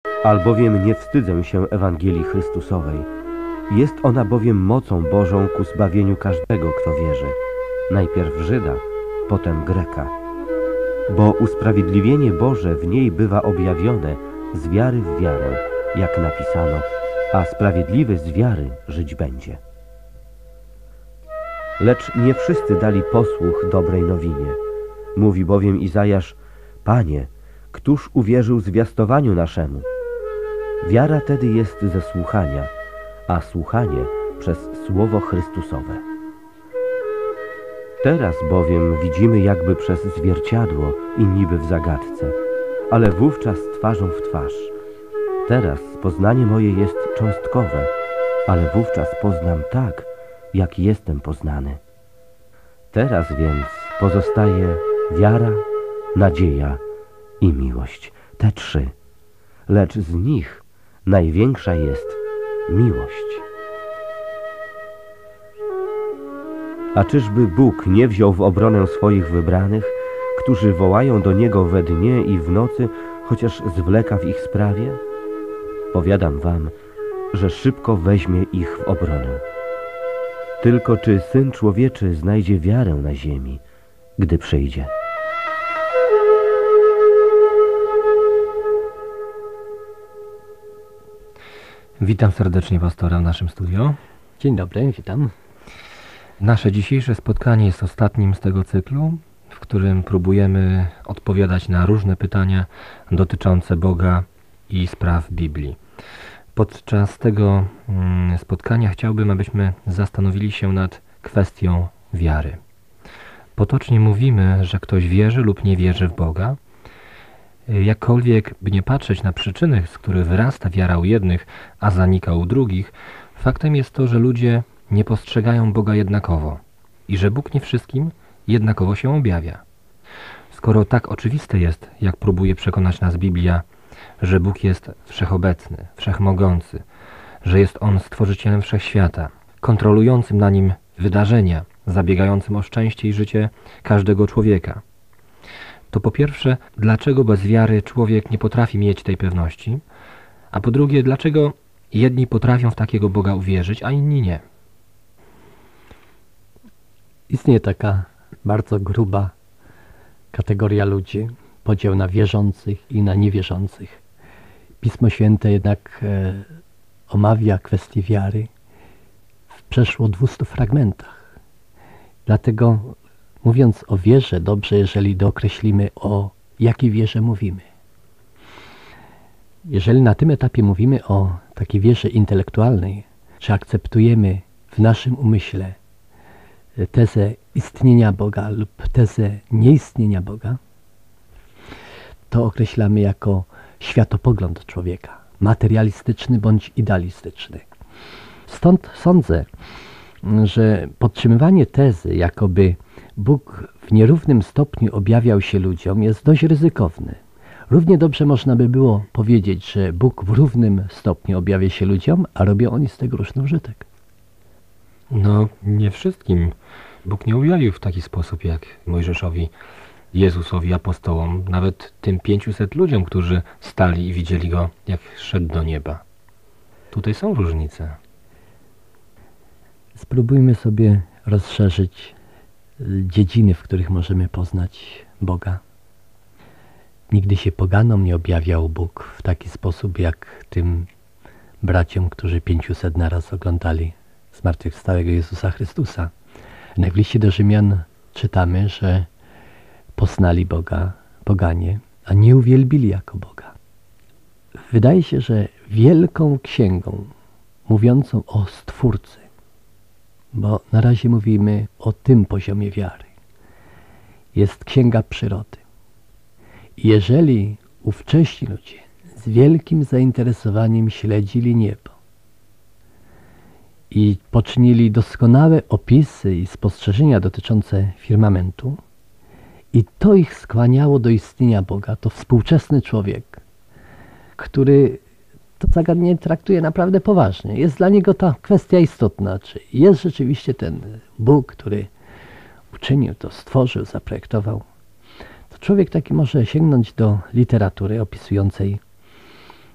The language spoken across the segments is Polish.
Albowiem nie wstydzę się Ewangelii Chrystusowej. Jest ona bowiem mocą Bożą ku zbawieniu każdego, kto wierzy. Najpierw Żyda, potem Greka. Bo usprawiedliwienie Boże w niej bywa objawione z wiary w wiarę, jak napisano, a sprawiedliwy z wiary żyć będzie. Lecz nie wszyscy dali posłuch dobrej nowinie. Mówi bowiem Izajasz: Panie, któż uwierzył zwiastowaniu naszemu? Wiara tedy jest ze słuchania, a słuchanie przez Słowo Chrystusowe. Teraz bowiem widzimy jakby przez zwierciadło i niby w zagadce, ale wówczas twarzą w twarz. Teraz poznanie moje jest cząstkowe, ale wówczas poznam tak, jak jestem poznany. Teraz więc pozostaje wiara, nadzieja i miłość. Te trzy. Lecz z nich największa jest miłość. A czyżby Bóg nie wziął w obronę swoich wybranych, którzy wołają do Niego we dnie i w nocy, chociaż zwleka w ich sprawie? Powiadam wam, że szybko weźmie ich w obronę. Tylko czy Syn Człowieczy znajdzie wiarę na ziemi, gdy przyjdzie? Witam serdecznie pastora w naszym studio. Dzień dobry, witam. Nasze dzisiejsze spotkanie jest ostatnim z tego cyklu, w którym próbujemy odpowiadać na różne pytania dotyczące Boga i spraw Biblii. Podczas tego spotkania chciałbym, abyśmy zastanowili się nad kwestią wiary. Potocznie mówimy, że ktoś wierzy lub nie wierzy w Boga. Jakkolwiek by nie patrzeć na przyczyny, z których wyrasta wiara u jednych, a zanika u drugich, faktem jest to, że ludzie nie postrzegają Boga jednakowo i że Bóg nie wszystkim jednakowo się objawia. Skoro tak oczywiste jest, jak próbuje przekonać nas Biblia, że Bóg jest wszechobecny, wszechmogący, że jest On stworzycielem wszechświata, kontrolującym na nim wydarzenia, zabiegającym o szczęście i życie każdego człowieka, to po pierwsze, dlaczego bez wiary człowiek nie potrafi mieć tej pewności, a po drugie, dlaczego jedni potrafią w takiego Boga uwierzyć, a inni nie? Istnieje taka bardzo gruba kategoria ludzi, podział na wierzących i na niewierzących. Pismo Święte jednak omawia kwestię wiary w przeszło 200 fragmentach. Dlatego mówiąc o wierze, dobrze, jeżeli dookreślimy, o jakiej wierze mówimy. Jeżeli na tym etapie mówimy o takiej wierze intelektualnej, czy akceptujemy w naszym umyśle tezę istnienia Boga lub tezę nieistnienia Boga, to określamy jako światopogląd człowieka, materialistyczny bądź idealistyczny. Stąd sądzę, że podtrzymywanie tezy, jakoby Bóg w nierównym stopniu objawiał się ludziom, jest dość ryzykowne. Równie dobrze można by było powiedzieć, że Bóg w równym stopniu objawia się ludziom, a robią oni z tego różny użytek. No, nie wszystkim. Bóg nie objawił w taki sposób jak Mojżeszowi, Jezusowi, apostołom, nawet tym 500 ludziom, którzy stali i widzieli Go, jak szedł do nieba. Tutaj są różnice. Spróbujmy sobie rozszerzyć dziedziny, w których możemy poznać Boga. Nigdy się poganom nie objawiał Bóg w taki sposób, jak tym braciom, którzy 500 naraz oglądali zmartwychwstałego Jezusa Chrystusa. W liście do Rzymian czytamy, że poznali Boga poganie, a nie uwielbili jako Boga. Wydaje się, że wielką księgą mówiącą o Stwórcy, bo na razie mówimy o tym poziomie wiary, jest Księga Przyrody. Jeżeli ówcześni ludzie z wielkim zainteresowaniem śledzili niebo i poczynili doskonałe opisy i spostrzeżenia dotyczące firmamentu i to ich skłaniało do istnienia Boga, to współczesny człowiek, który to zagadnienie traktuje naprawdę poważnie. Jest dla niego ta kwestia istotna, czy jest rzeczywiście ten Bóg, który uczynił to, stworzył, zaprojektował. To człowiek taki może sięgnąć do literatury opisującej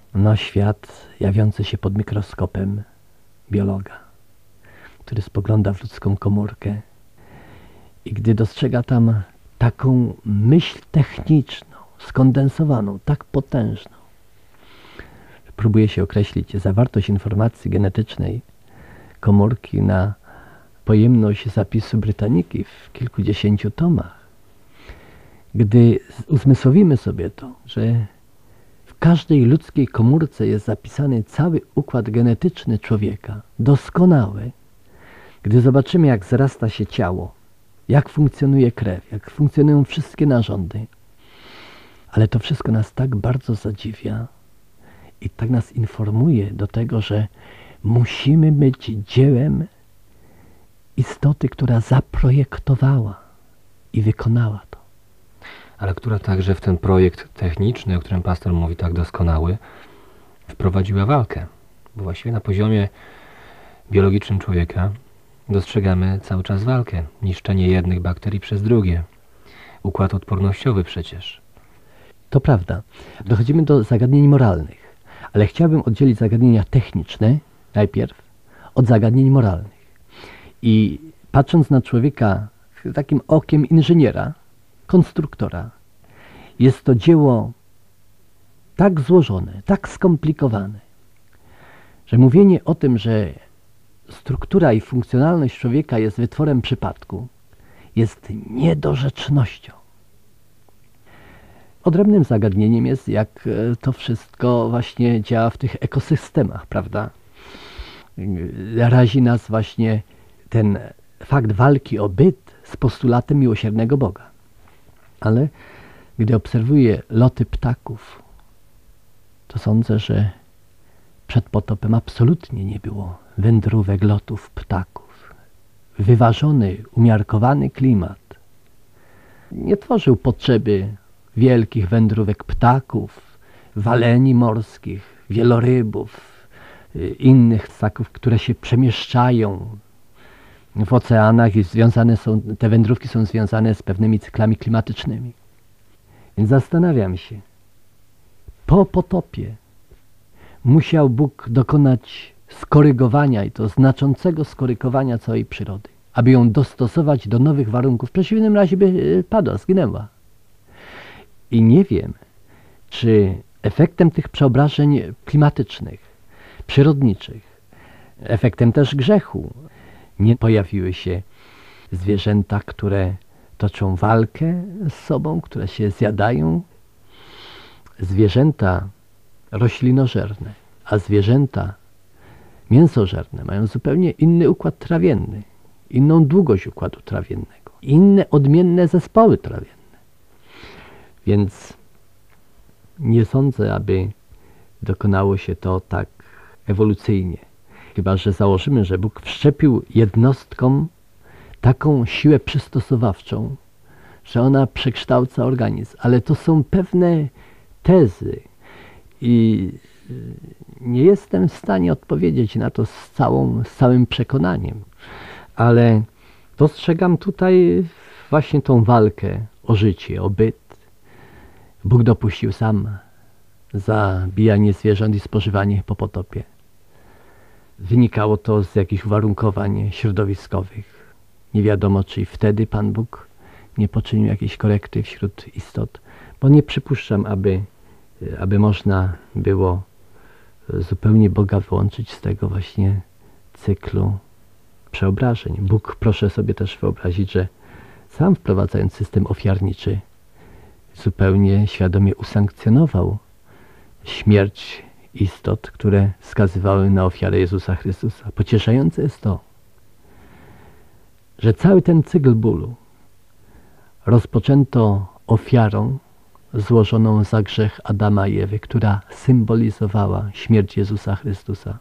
no świat jawiący się pod mikroskopem biologa, który spogląda w ludzką komórkę i gdy dostrzega tam taką myśl techniczną, skondensowaną, tak potężną, próbuje się określić zawartość informacji genetycznej komórki na pojemność zapisu Brytaniki w kilkudziesięciu tomach. Gdy uzmysłowimy sobie to, że w każdej ludzkiej komórce jest zapisany cały układ genetyczny człowieka, doskonały, gdy zobaczymy, jak wzrasta się ciało, jak funkcjonuje krew, jak funkcjonują wszystkie narządy, ale to wszystko nas tak bardzo zadziwia i tak nas informuje do tego, że musimy być dziełem istoty, która zaprojektowała i wykonała to. Ale która także w ten projekt techniczny, o którym pastor mówi tak doskonały, wprowadziła walkę. Bo właściwie na poziomie biologicznym człowieka dostrzegamy cały czas walkę. Niszczenie jednych bakterii przez drugie. Układ odpornościowy przecież. To prawda. Dochodzimy do zagadnień moralnych, ale chciałbym oddzielić zagadnienia techniczne najpierw od zagadnień moralnych. I patrząc na człowieka takim okiem inżyniera, konstruktora, jest to dzieło tak złożone, tak skomplikowane, że mówienie o tym, że struktura i funkcjonalność człowieka jest wytworem przypadku, jest niedorzecznością. Odrębnym zagadnieniem jest, jak to wszystko właśnie działa w tych ekosystemach, prawda? Razi nas właśnie ten fakt walki o byt z postulatem miłosiernego Boga. Ale gdy obserwuję loty ptaków, to sądzę, że przed potopem absolutnie nie było wędrówek, lotów ptaków. Wyważony, umiarkowany klimat nie tworzył potrzeby wielkich wędrówek ptaków, waleni morskich, wielorybów, innych ssaków, które się przemieszczają w oceanach i te wędrówki są związane z pewnymi cyklami klimatycznymi. Więc zastanawiam się, po potopie musiał Bóg dokonać skorygowania, i to znaczącego skorygowania całej przyrody, aby ją dostosować do nowych warunków. W przeciwnym razie by padła, zginęła. I nie wiem, czy efektem tych przeobrażeń klimatycznych, przyrodniczych, efektem też grzechu, nie pojawiły się zwierzęta, które toczą walkę z sobą, które się zjadają. Zwierzęta roślinożerne, a zwierzęta mięsożerne mają zupełnie inny układ trawienny, inną długość układu trawiennego, inne odmienne zespoły trawienne. Więc nie sądzę, aby dokonało się to tak ewolucyjnie. Chyba że założymy, że Bóg wszczepił jednostkom taką siłę przystosowawczą, że ona przekształca organizm. Ale to są pewne tezy i nie jestem w stanie odpowiedzieć na to z całym przekonaniem. Ale dostrzegam tutaj właśnie tą walkę o życie, o byt. Bóg dopuścił sam zabijanie zwierząt i spożywanie po potopie. Wynikało to z jakichś uwarunkowań środowiskowych. Nie wiadomo, czy wtedy Pan Bóg nie poczynił jakiejś korekty wśród istot, bo nie przypuszczam, aby można było zupełnie Boga wyłączyć z tego właśnie cyklu przeobrażeń. Bóg, proszę sobie też wyobrazić, że sam wprowadzając system ofiarniczy, zupełnie świadomie usankcjonował śmierć istot, które wskazywały na ofiarę Jezusa Chrystusa. Pocieszające jest to, że cały ten cykl bólu rozpoczęto ofiarą złożoną za grzech Adama i Ewy, która symbolizowała śmierć Jezusa Chrystusa.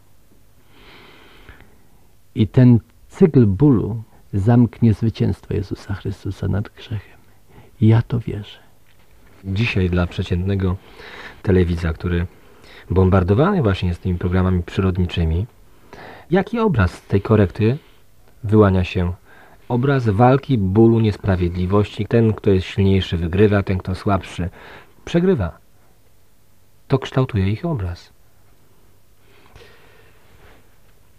I ten cykl bólu zamknie zwycięstwo Jezusa Chrystusa nad grzechem. I ja to wierzę. Dzisiaj dla przeciętnego telewidza, który bombardowany właśnie jest tymi programami przyrodniczymi, jaki obraz z tej korekty wyłania się? Obraz walki, bólu, niesprawiedliwości. Ten, kto jest silniejszy, wygrywa, ten, kto słabszy, przegrywa. To kształtuje ich obraz.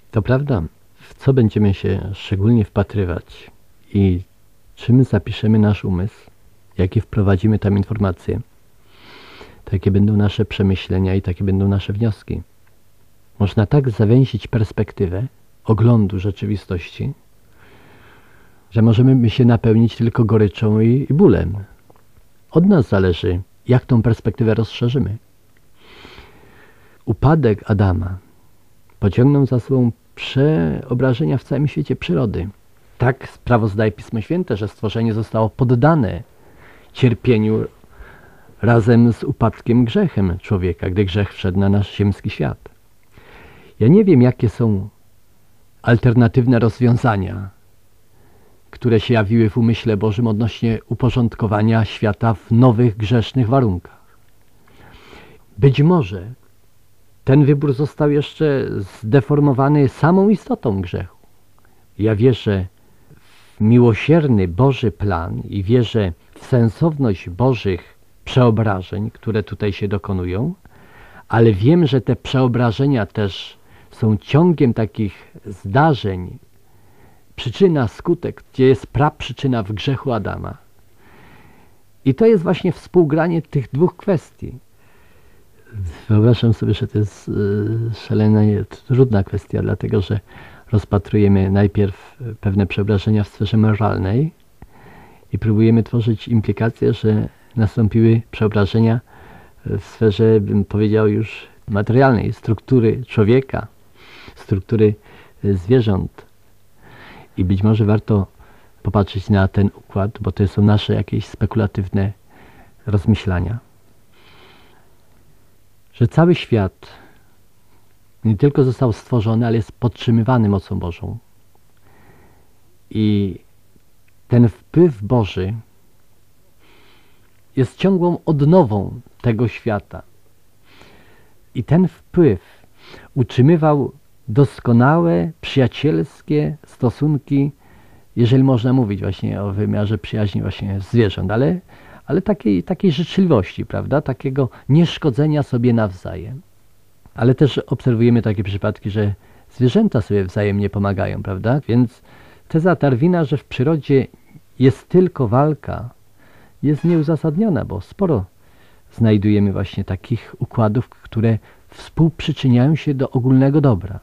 To prawda, w co będziemy się szczególnie wpatrywać i czym zapiszemy nasz umysł, jakie wprowadzimy tam informacje, takie będą nasze przemyślenia i takie będą nasze wnioski. Można tak zawęzić perspektywę oglądu rzeczywistości, że możemy się napełnić tylko goryczą i bólem. Od nas zależy, jak tą perspektywę rozszerzymy. Upadek Adama pociągnął za sobą przeobrażenia w całym świecie przyrody. Tak sprawozdaje Pismo Święte, że stworzenie zostało poddane cierpieniu razem z upadkiem, grzechem człowieka, gdy grzech wszedł na nasz ziemski świat. Ja nie wiem, jakie są alternatywne rozwiązania, które się jawiły w umyśle Bożym odnośnie uporządkowania świata w nowych, grzesznych warunkach. Być może ten wybór został jeszcze zdeformowany samą istotą grzechu. Ja wierzę w miłosierny Boży plan i wierzę w sensowność Bożych przeobrażeń, które tutaj się dokonują, ale wiem, że te przeobrażenia też są ciągiem takich zdarzeń, przyczyna, skutek, gdzie jest praprzyczyna w grzechu Adama. I to jest właśnie współgranie tych dwóch kwestii. Wyobrażam sobie, że to jest szalenie trudna kwestia, dlatego że rozpatrujemy najpierw pewne przeobrażenia w sferze moralnej i próbujemy tworzyć implikacje, że nastąpiły przeobrażenia w sferze, bym powiedział, już materialnej, struktury człowieka, struktury zwierząt. I być może warto popatrzeć na ten układ, bo to są nasze jakieś spekulatywne rozmyślania. Że cały świat nie tylko został stworzony, ale jest podtrzymywany mocą Bożą. I ten wpływ Boży jest ciągłą odnową tego świata. I ten wpływ utrzymywał doskonałe, przyjacielskie stosunki, jeżeli można mówić właśnie o wymiarze przyjaźni właśnie zwierząt, ale takiej życzliwości, prawda? Takiego nieszkodzenia sobie nawzajem. Ale też obserwujemy takie przypadki, że zwierzęta sobie wzajemnie pomagają, prawda? Więc teza Darwina, że w przyrodzie jest tylko walka, jest nieuzasadniona, bo sporo znajdujemy właśnie takich układów, które współprzyczyniają się do ogólnego dobra.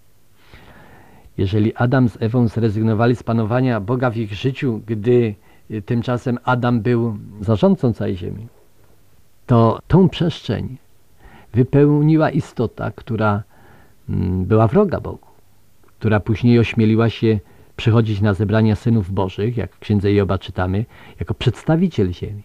Jeżeli Adam z Ewą zrezygnowali z panowania Boga w ich życiu, gdy tymczasem Adam był zarządcą całej ziemi, to tą przestrzeń wypełniła istota, która była wroga Bogu, która później ośmieliła się przychodzić na zebrania synów Bożych, jak w księdze Joba czytamy, jako przedstawiciel ziemi.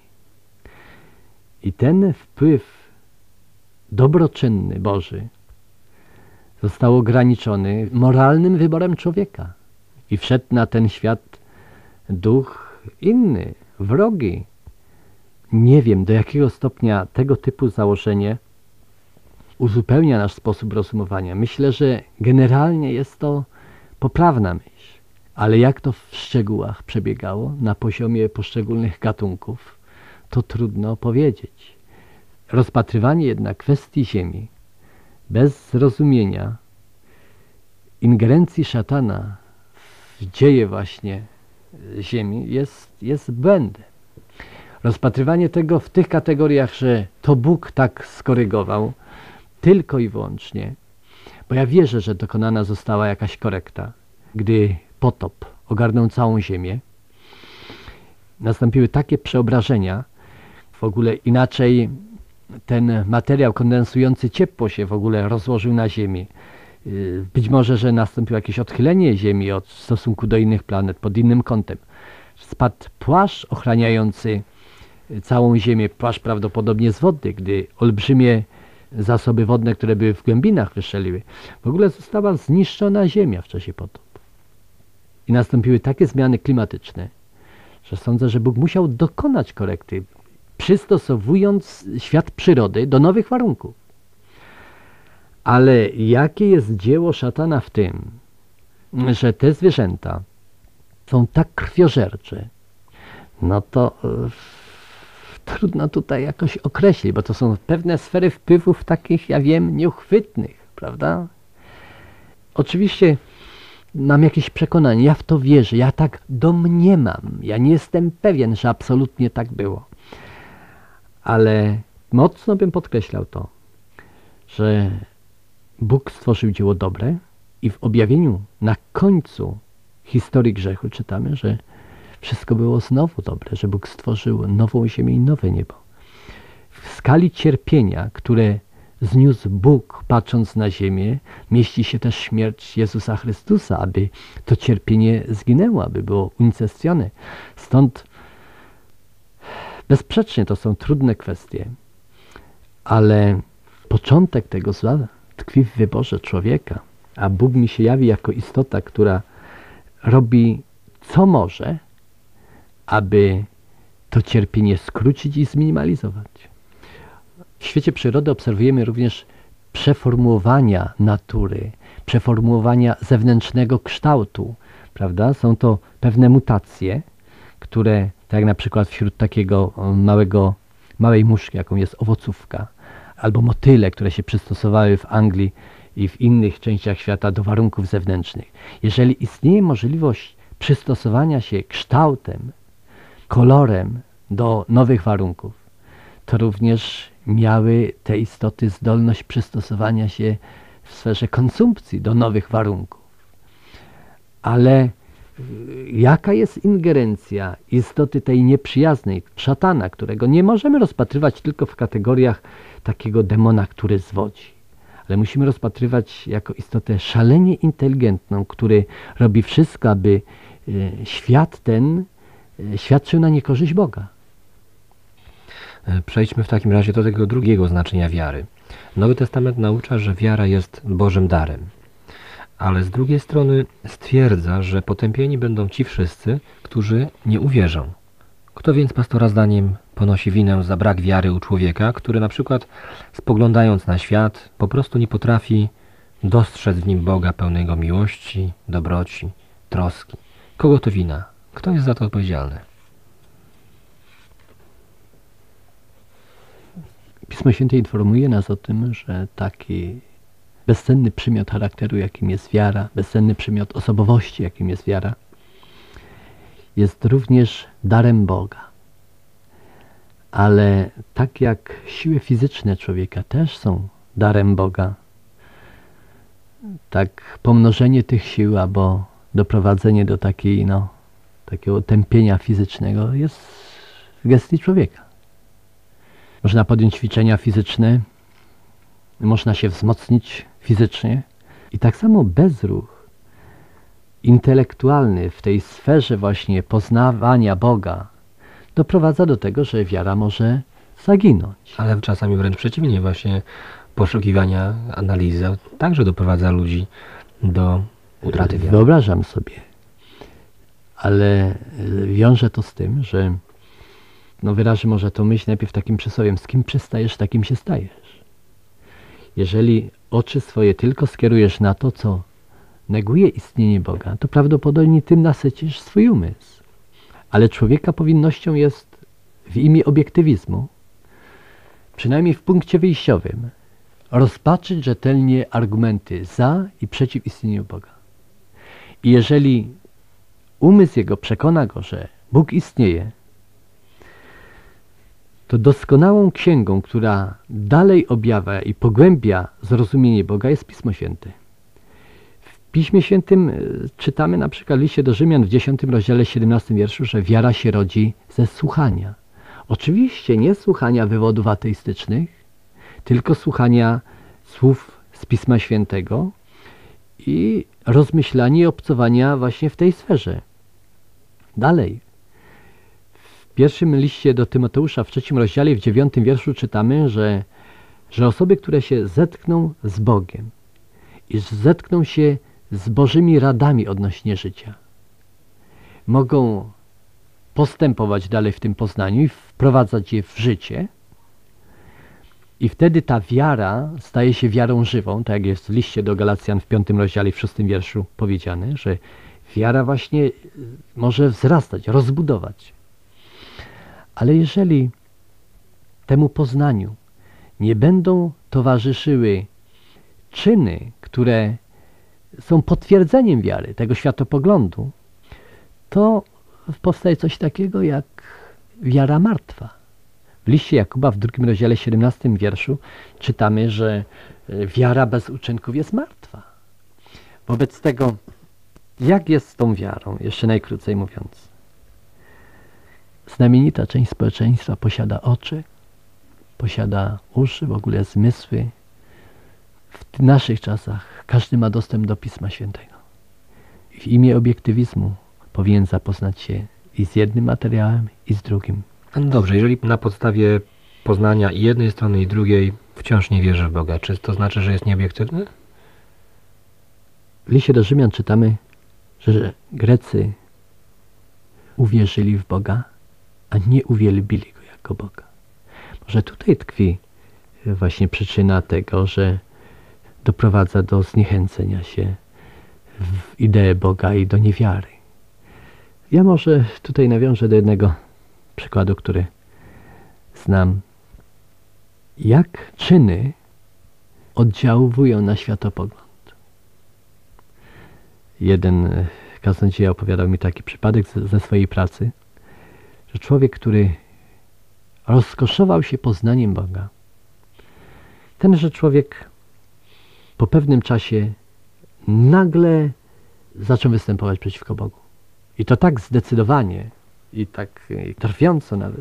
I ten wpływ dobroczynny Boży został ograniczony moralnym wyborem człowieka. I wszedł na ten świat duch inny, wrogi. Nie wiem, do jakiego stopnia tego typu założenie uzupełnia nasz sposób rozumowania. Myślę, że generalnie jest to poprawna myśl. Ale jak to w szczegółach przebiegało na poziomie poszczególnych gatunków, to trudno powiedzieć. Rozpatrywanie jednak kwestii ziemi bez zrozumienia ingerencji szatana w dzieje właśnie ziemi jest błędem. Rozpatrywanie tego w tych kategoriach, że to Bóg tak skorygował, tylko i wyłącznie, bo ja wierzę, że dokonana została jakaś korekta, gdy potop ogarnął całą ziemię, nastąpiły takie przeobrażenia, w ogóle inaczej ten materiał kondensujący ciepło się w ogóle rozłożył na ziemi. Być może, że nastąpiło jakieś odchylenie Ziemi od stosunku do innych planet, pod innym kątem. Spadł płaszcz ochraniający całą Ziemię, płaszcz prawdopodobnie z wody, gdy olbrzymie zasoby wodne, które były w głębinach, wystrzeliły. W ogóle została zniszczona Ziemia w czasie potopu. I nastąpiły takie zmiany klimatyczne, że sądzę, że Bóg musiał dokonać korekty, przystosowując świat przyrody do nowych warunków. Ale jakie jest dzieło szatana w tym, że te zwierzęta są tak krwiożercze, no to trudno tutaj jakoś określić, bo to są pewne sfery wpływów takich, ja wiem, nieuchwytnych, prawda? Oczywiście mam jakieś przekonanie, ja w to wierzę, ja tak domniemam, ja nie jestem pewien, że absolutnie tak było. Ale mocno bym podkreślał to, że Bóg stworzył dzieło dobre i w objawieniu na końcu historii grzechu czytamy, że wszystko było znowu dobre, że Bóg stworzył nową ziemię i nowe niebo. W skali cierpienia, które zniósł Bóg, patrząc na ziemię, mieści się też śmierć Jezusa Chrystusa, aby to cierpienie zginęło, aby było unicestwione. Stąd bezsprzecznie to są trudne kwestie, ale początek tego zła tkwi w wyborze człowieka, a Bóg mi się jawi jako istota, która robi co może, aby to cierpienie skrócić i zminimalizować. W świecie przyrody obserwujemy również przeformułowania natury, przeformułowania zewnętrznego kształtu, prawda? Są to pewne mutacje, które, tak jak na przykład wśród takiego małej muszki, jaką jest owocówka, albo motyle, które się przystosowały w Anglii i w innych częściach świata do warunków zewnętrznych. Jeżeli istnieje możliwość przystosowania się kształtem, kolorem do nowych warunków, to również miały te istoty zdolność przystosowania się w sferze konsumpcji do nowych warunków. Ale jaka jest ingerencja istoty tej nieprzyjaznej, szatana, którego nie możemy rozpatrywać tylko w kategoriach takiego demona, który zwodzi, ale musimy rozpatrywać jako istotę szalenie inteligentną, który robi wszystko, aby świat ten świadczył na niekorzyść Boga. Przejdźmy w takim razie do tego drugiego znaczenia wiary. Nowy Testament naucza, że wiara jest Bożym darem, ale z drugiej strony stwierdza, że potępieni będą ci wszyscy, którzy nie uwierzą. Kto więc, pastora zdaniem, ponosi winę za brak wiary u człowieka, który na przykład spoglądając na świat po prostu nie potrafi dostrzec w nim Boga pełnego miłości, dobroci, troski? Kogo to wina? Kto jest za to odpowiedzialny? Pismo Święte informuje nas o tym, że taki bezcenny przymiot charakteru, jakim jest wiara, bezcenny przymiot osobowości, jakim jest wiara, jest również darem Boga. Ale tak jak siły fizyczne człowieka też są darem Boga, tak pomnożenie tych sił albo doprowadzenie do takiego tępienia fizycznego jest w gestii człowieka. Można podjąć ćwiczenia fizyczne, można się wzmocnić fizycznie i tak samo bezruch intelektualny w tej sferze właśnie poznawania Boga doprowadza do tego, że wiara może zaginąć. Ale czasami wręcz przeciwnie, właśnie poszukiwania, analiza także doprowadza ludzi do utraty wiary. Wyobrażam sobie, ale wiąże to z tym, że wyrażę może tą myśl najpierw takim przysłowiem: z kim przystajesz, takim się stajesz. Jeżeli oczy swoje tylko skierujesz na to, co neguje istnienie Boga, to prawdopodobnie tym nasycisz swój umysł. Ale człowieka powinnością jest w imię obiektywizmu, przynajmniej w punkcie wyjściowym, rozpatrzyć rzetelnie argumenty za i przeciw istnieniu Boga. I jeżeli umysł jego przekona go, że Bóg istnieje, to doskonałą księgą, która dalej objawia i pogłębia zrozumienie Boga, jest Pismo Święte. W Piśmie Świętym czytamy na przykład w liście do Rzymian w 10 rozdziale 17 wierszu, że wiara się rodzi ze słuchania. Oczywiście nie słuchania wywodów ateistycznych, tylko słuchania słów z Pisma Świętego i rozmyślania i obcowania właśnie w tej sferze. Dalej. W pierwszym liście do Tymoteusza w 3 rozdziale w 9 wierszu czytamy, że osoby, które się zetkną z Bogiem i zetkną się z Bożymi radami odnośnie życia, mogą postępować dalej w tym poznaniu i wprowadzać je w życie. I wtedy ta wiara staje się wiarą żywą, tak jak jest w liście do Galacjan w 5 rozdziale w 6 wierszu powiedziane, że wiara właśnie może wzrastać, rozbudować. Ale jeżeli temu poznaniu nie będą towarzyszyły czyny, które są potwierdzeniem wiary, tego światopoglądu, to powstaje coś takiego jak wiara martwa. W liście Jakuba w 2 rozdziale 17 wierszu czytamy, że wiara bez uczynków jest martwa. Wobec tego, jak jest z tą wiarą? Jeszcze najkrócej mówiąc. Znamienita część społeczeństwa posiada oczy, posiada uszy, w ogóle zmysły. W naszych czasach każdy ma dostęp do Pisma Świętego. W imię obiektywizmu powinien zapoznać się i z jednym materiałem, i z drugim. No dobrze, jeżeli na podstawie poznania i jednej strony, i drugiej wciąż nie wierzy w Boga, czy to znaczy, że jest nieobiektywny? W liście do Rzymian czytamy, że Grecy uwierzyli w Boga, a nie uwielbili Go jako Boga. Może tutaj tkwi właśnie przyczyna tego, że doprowadza do zniechęcenia się w ideę Boga i do niewiary. Ja może tutaj nawiążę do jednego przykładu, który znam. Jak czyny oddziałują na światopogląd. Jeden kaznodzieja opowiadał mi taki przypadek ze swojej pracy, że człowiek, który rozkoszował się poznaniem Boga, tenże człowiek po pewnym czasie nagle zaczął występować przeciwko Bogu. I to tak zdecydowanie i tak trwiąco nawet,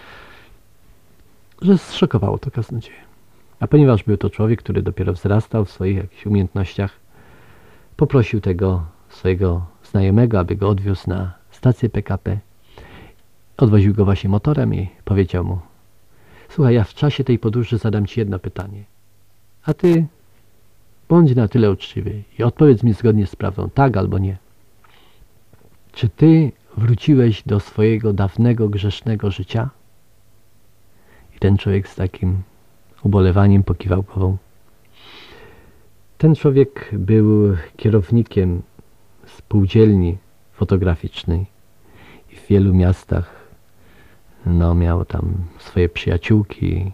że zszokowało to kaznodzieję. A ponieważ był to człowiek, który dopiero wzrastał w swoich jakichś umiejętnościach, poprosił tego swojego znajomego, aby go odwiózł na stację PKP. Odwoził go właśnie motorem i powiedział mu: słuchaj, ja w czasie tej podróży zadam ci jedno pytanie, a ty bądź na tyle uczciwy i odpowiedz mi zgodnie z prawdą, tak albo nie. Czy ty wróciłeś do swojego dawnego grzesznego życia? I ten człowiek z takim ubolewaniem pokiwał głową. Ten człowiek był kierownikiem spółdzielni fotograficznej i w wielu miastach miał tam swoje przyjaciółki.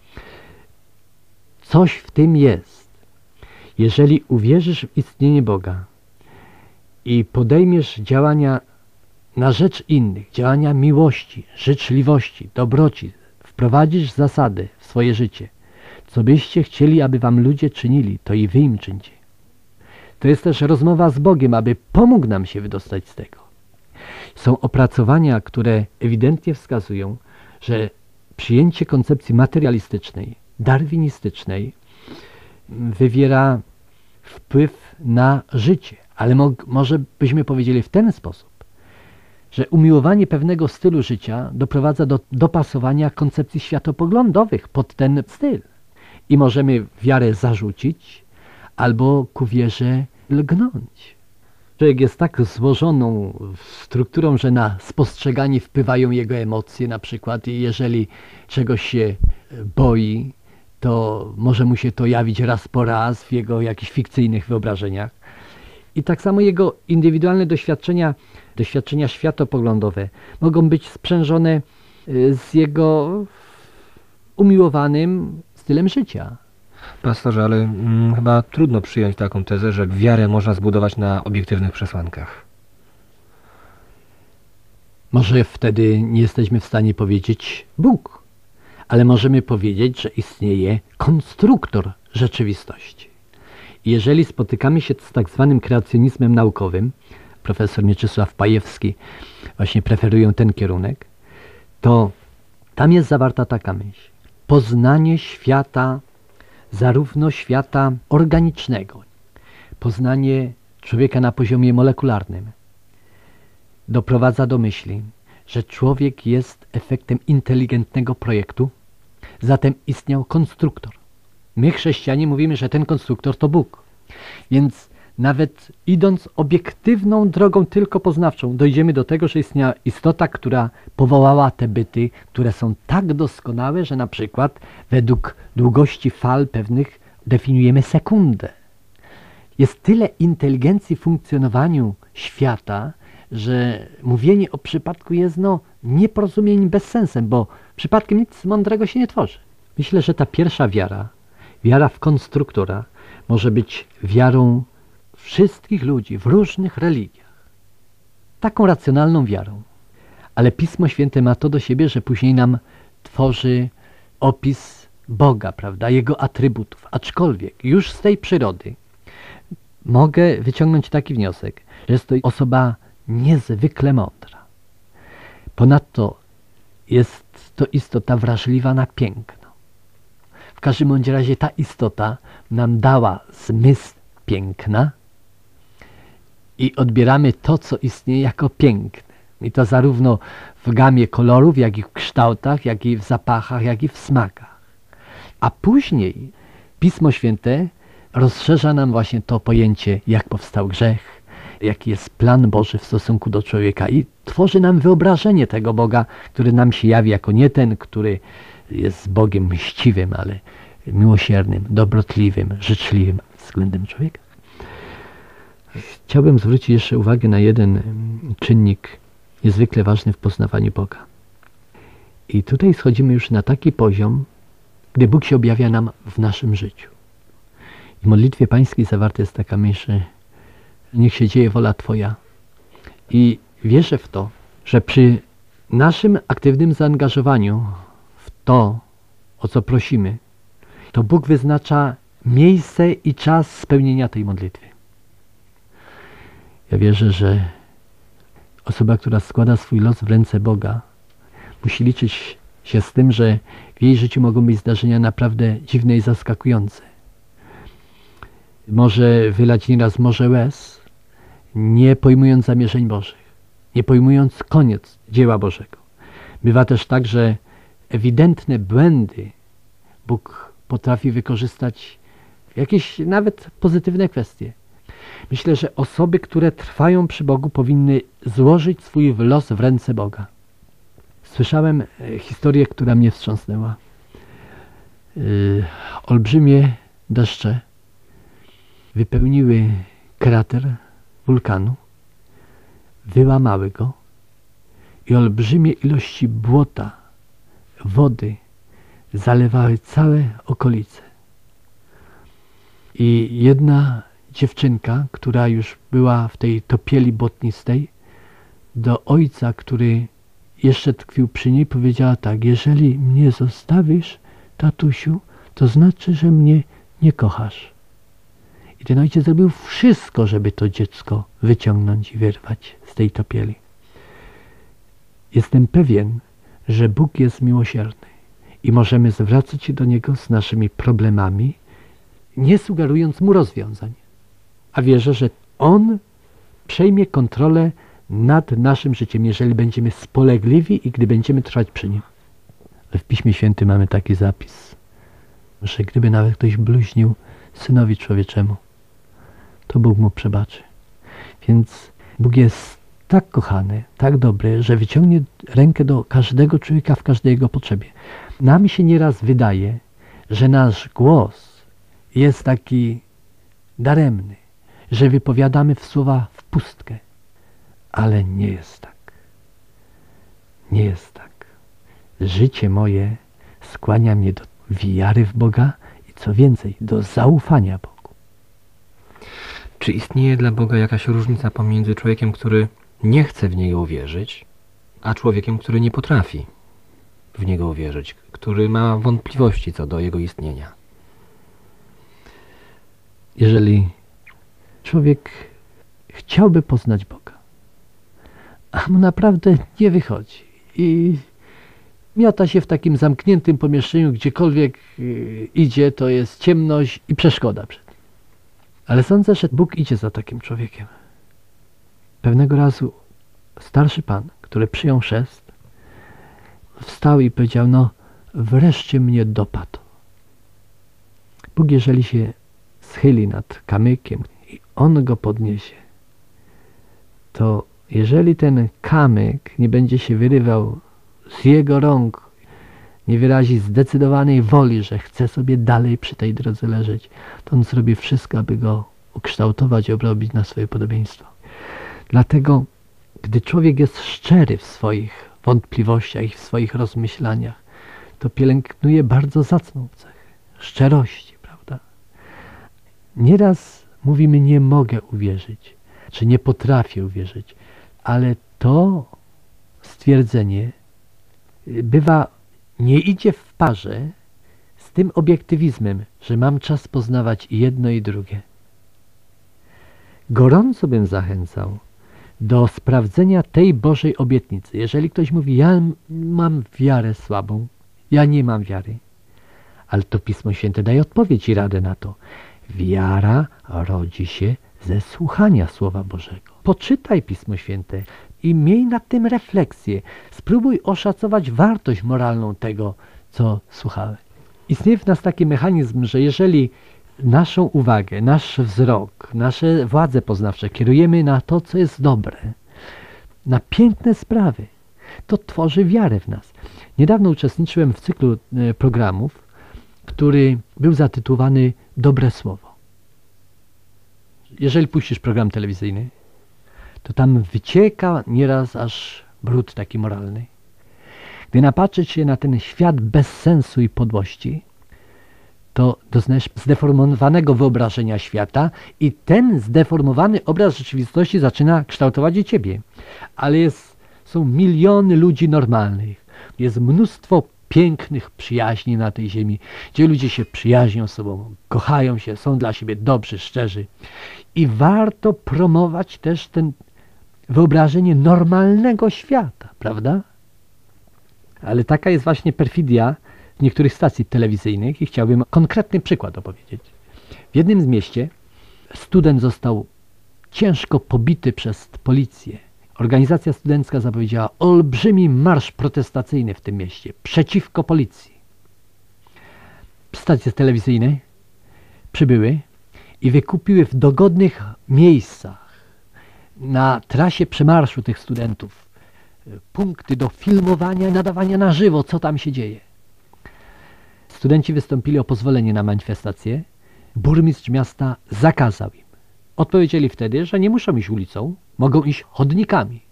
Coś w tym jest. Jeżeli uwierzysz w istnienie Boga i podejmiesz działania na rzecz innych, działania miłości, życzliwości, dobroci, wprowadzisz zasady w swoje życie, co byście chcieli, aby wam ludzie czynili, to i wy im czyńcie. To jest też rozmowa z Bogiem, aby pomógł nam się wydostać z tego. Są opracowania, które ewidentnie wskazują, że przyjęcie koncepcji materialistycznej, darwinistycznej wywiera wpływ na życie. Ale może byśmy powiedzieli w ten sposób, że umiłowanie pewnego stylu życia doprowadza do dopasowania koncepcji światopoglądowych pod ten styl. I możemy wiarę zarzucić albo ku wierze lgnąć. Człowiek jest tak złożoną strukturą, że na spostrzeganie wpływają jego emocje na przykład i jeżeli czegoś się boi, to może mu się to jawić raz po raz w jego jakichś fikcyjnych wyobrażeniach. I tak samo jego indywidualne doświadczenia światopoglądowe mogą być sprzężone z jego umiłowanym stylem życia. Pastorze, ale chyba trudno przyjąć taką tezę, że wiarę można zbudować na obiektywnych przesłankach. Może wtedy nie jesteśmy w stanie powiedzieć Bóg, ale możemy powiedzieć, że istnieje konstruktor rzeczywistości. I jeżeli spotykamy się z tak zwanym kreacjonizmem naukowym, profesor Mieczysław Pajewski właśnie preferują ten kierunek, to tam jest zawarta taka myśl. Poznanie świata, zarówno świata organicznego, poznanie człowieka na poziomie molekularnym, doprowadza do myśli, że człowiek jest efektem inteligentnego projektu, zatem istniał konstruktor. My, chrześcijanie, mówimy, że ten konstruktor to Bóg. Więc nawet idąc obiektywną drogą tylko poznawczą, dojdziemy do tego, że istniała istota, która powołała te byty, które są tak doskonałe, że na przykład według długości fal pewnych definiujemy sekundę. Jest tyle inteligencji w funkcjonowaniu świata, że mówienie o przypadku jest nieporozumieniem, bezsensem, bo przypadkiem nic mądrego się nie tworzy. Myślę, że ta pierwsza wiara w konstruktora, może być wiarą wszystkich ludzi w różnych religiach. Taką racjonalną wiarą. Ale Pismo Święte ma to do siebie, że później nam tworzy opis Boga, prawda, Jego atrybutów. Aczkolwiek już z tej przyrody mogę wyciągnąć taki wniosek, że jest to osoba niezwykle mądra. Ponadto jest to istota wrażliwa na piękno. W każdym bądź razie ta istota nam dała zmysł piękna i odbieramy to, co istnieje, jako piękne. I to zarówno w gamie kolorów, jak i w kształtach, jak i w zapachach, jak i w smakach. A później Pismo Święte rozszerza nam właśnie to pojęcie, jak powstał grzech, jaki jest plan Boży w stosunku do człowieka i tworzy nam wyobrażenie tego Boga, który nam się jawi jako nie ten, który jest Bogiem mściwym, ale miłosiernym, dobrotliwym, życzliwym względem człowieka. Chciałbym zwrócić jeszcze uwagę na jeden czynnik niezwykle ważny w poznawaniu Boga. I tutaj schodzimy już na taki poziom, gdy Bóg się objawia nam w naszym życiu. W modlitwie pańskiej zawarta jest taka myśl, że niech się dzieje wola Twoja. I wierzę w to, że przy naszym aktywnym zaangażowaniu w to, o co prosimy, to Bóg wyznacza miejsce i czas spełnienia tej modlitwy. Ja wierzę, że osoba, która składa swój los w ręce Boga, musi liczyć się z tym, że w jej życiu mogą być zdarzenia naprawdę dziwne i zaskakujące. Może wylać nieraz morze łez, nie pojmując zamierzeń Bożych, nie pojmując koniec dzieła Bożego. Bywa też tak, że ewidentne błędy Bóg potrafi wykorzystać w jakieś nawet pozytywne kwestie. Myślę, że osoby, które trwają przy Bogu, powinny złożyć swój los w ręce Boga. Słyszałem historię, która mnie wstrząsnęła. Olbrzymie deszcze wypełniły krater wulkanu, wyłamały go i olbrzymie ilości błota, wody zalewały całe okolice. I jedna dziewczynka, która już była w tej topieli błotnistej, do ojca, który jeszcze tkwił przy niej, powiedziała tak: jeżeli mnie zostawisz, tatusiu, to znaczy, że mnie nie kochasz. I ten ojciec zrobił wszystko, żeby to dziecko wyciągnąć i wyrwać z tej topieli. Jestem pewien, że Bóg jest miłosierny i możemy zwracać się do Niego z naszymi problemami, nie sugerując Mu rozwiązań. A wierzę, że On przejmie kontrolę nad naszym życiem, jeżeli będziemy spolegliwi i gdy będziemy trwać przy Nim. Ale w Piśmie Świętym mamy taki zapis, że gdyby nawet ktoś bluźnił Synowi Człowieczemu, to Bóg mu przebaczy. Więc Bóg jest tak kochany, tak dobry, że wyciągnie rękę do każdego człowieka w każdej jego potrzebie. Nam się nieraz wydaje, że nasz głos jest taki daremny, że wypowiadamy słowa w pustkę. Ale nie jest tak. Nie jest tak. Życie moje skłania mnie do wiary w Boga i co więcej, do zaufania Bogu. Czy istnieje dla Boga jakaś różnica pomiędzy człowiekiem, który nie chce w Niego uwierzyć, a człowiekiem, który nie potrafi w Niego uwierzyć, który ma wątpliwości co do Jego istnienia? Jeżeli człowiek chciałby poznać Boga, a mu naprawdę nie wychodzi i miota się w takim zamkniętym pomieszczeniu, gdziekolwiek idzie, to jest ciemność i przeszkoda przed nim. Ale sądzę, że Bóg idzie za takim człowiekiem. Pewnego razu starszy pan, który przyjął chrzest, wstał i powiedział: no wreszcie mnie dopadł. Bóg, jeżeli się schyli nad kamykiem i On go podniesie, to jeżeli ten kamyk nie będzie się wyrywał z jego rąk, nie wyrazi zdecydowanej woli, że chce sobie dalej przy tej drodze leżeć, to on zrobi wszystko, aby go ukształtować i obrobić na swoje podobieństwo. Dlatego, gdy człowiek jest szczery w swoich wątpliwościach i w swoich rozmyślaniach, to pielęgnuje bardzo zacną cechę szczerości, prawda? Nieraz mówimy nie mogę uwierzyć, czy nie potrafię uwierzyć, ale to stwierdzenie nie idzie w parze z tym obiektywizmem, że mam czas poznawać i jedno i drugie. Gorąco bym zachęcał do sprawdzenia tej Bożej obietnicy. Jeżeli ktoś mówi, ja mam wiarę słabą, ja nie mam wiary, ale to Pismo Święte daje odpowiedź i radę na to. Wiara rodzi się ze słuchania Słowa Bożego. Poczytaj Pismo Święte i miej nad tym refleksję. Spróbuj oszacować wartość moralną tego, co słuchałeś. Istnieje w nas taki mechanizm, że jeżeli naszą uwagę, nasz wzrok, nasze władze poznawcze kierujemy na to, co jest dobre, na piękne sprawy, to tworzy wiarę w nas. Niedawno uczestniczyłem w cyklu programów, który był zatytułowany Dobre Słowo. Jeżeli puścisz program telewizyjny, to tam wycieka nieraz aż brud taki moralny. Gdy napatrzysz się na ten świat bez sensu i podłości, to doznajesz zdeformowanego wyobrażenia świata i ten zdeformowany obraz rzeczywistości zaczyna kształtować i ciebie. Ale są miliony ludzi normalnych. Jest mnóstwo pięknych przyjaźni na tej ziemi, gdzie ludzie się przyjaźnią z sobą, kochają się, są dla siebie dobrzy, szczerzy. I warto promować też ten wyobrażenie normalnego świata, prawda? Ale taka jest właśnie perfidia niektórych stacji telewizyjnych i chciałbym konkretny przykład opowiedzieć. W jednym z mieście student został ciężko pobity przez policję. Organizacja studencka zapowiedziała olbrzymi marsz protestacyjny w tym mieście przeciwko policji. Stacje telewizyjne przybyły i wykupiły w dogodnych miejscach na trasie przemarszu tych studentów punkty do filmowania i nadawania na żywo, co tam się dzieje. Studenci wystąpili o pozwolenie na manifestację. Burmistrz miasta zakazał im. Odpowiedzieli wtedy, że nie muszą iść ulicą, mogą iść chodnikami.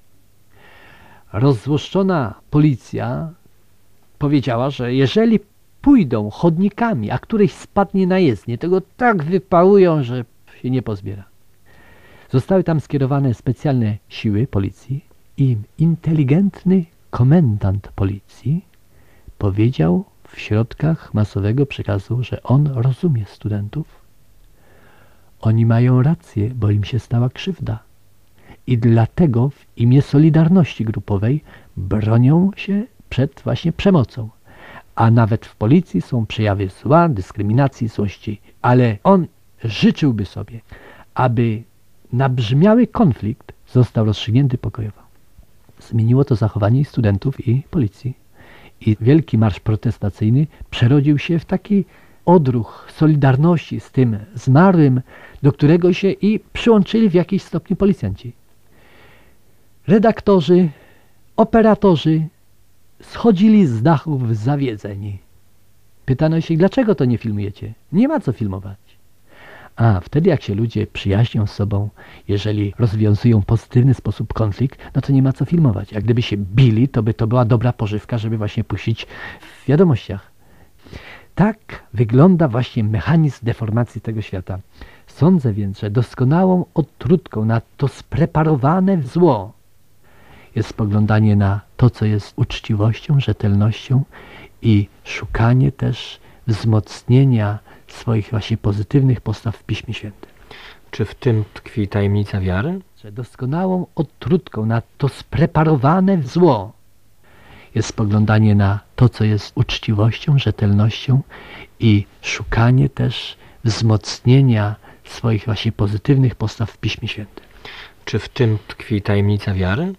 Rozzłoszczona policja powiedziała, że jeżeli pójdą chodnikami, a któryś spadnie na jezdnię, to go tak wypałują, że się nie pozbiera. Zostały tam skierowane specjalne siły policji i inteligentny komendant policji powiedział w środkach masowego przekazu, że on rozumie studentów. Oni mają rację, bo im się stała krzywda. I dlatego w imię solidarności grupowej bronią się przed właśnie przemocą. A nawet w policji są przejawy zła, dyskryminacji, złości. Ale on życzyłby sobie, aby nabrzmiały konflikt został rozstrzygnięty pokojowo. Zmieniło to zachowanie studentów i policji. I wielki marsz protestacyjny przerodził się w taki odruch solidarności z tym zmarłym, do którego się i przyłączyli w jakiś stopniu policjanci. Redaktorzy, operatorzy schodzili z dachów zawiedzeni. Pytano się, dlaczego to nie filmujecie? Nie ma co filmować. A wtedy jak się ludzie przyjaźnią z sobą, jeżeli rozwiązują w pozytywny sposób konflikt, no to nie ma co filmować. A gdyby się bili, to by to była dobra pożywka, żeby właśnie puścić w wiadomościach. Tak wygląda właśnie mechanizm deformacji tego świata. Sądzę więc, że doskonałą odtrutką na to spreparowane zło jest spoglądanie na to, co jest uczciwością, rzetelnością i szukanie też wzmocnienia swoich właśnie pozytywnych postaw w Piśmie Świętym. Czy w tym tkwi tajemnica wiary? Że doskonałą odtrutką na to spreparowane zło jest spoglądanie na to, co jest uczciwością, rzetelnością i szukanie też wzmocnienia swoich właśnie pozytywnych postaw w Piśmie Świętym. Czy w tym tkwi tajemnica wiary?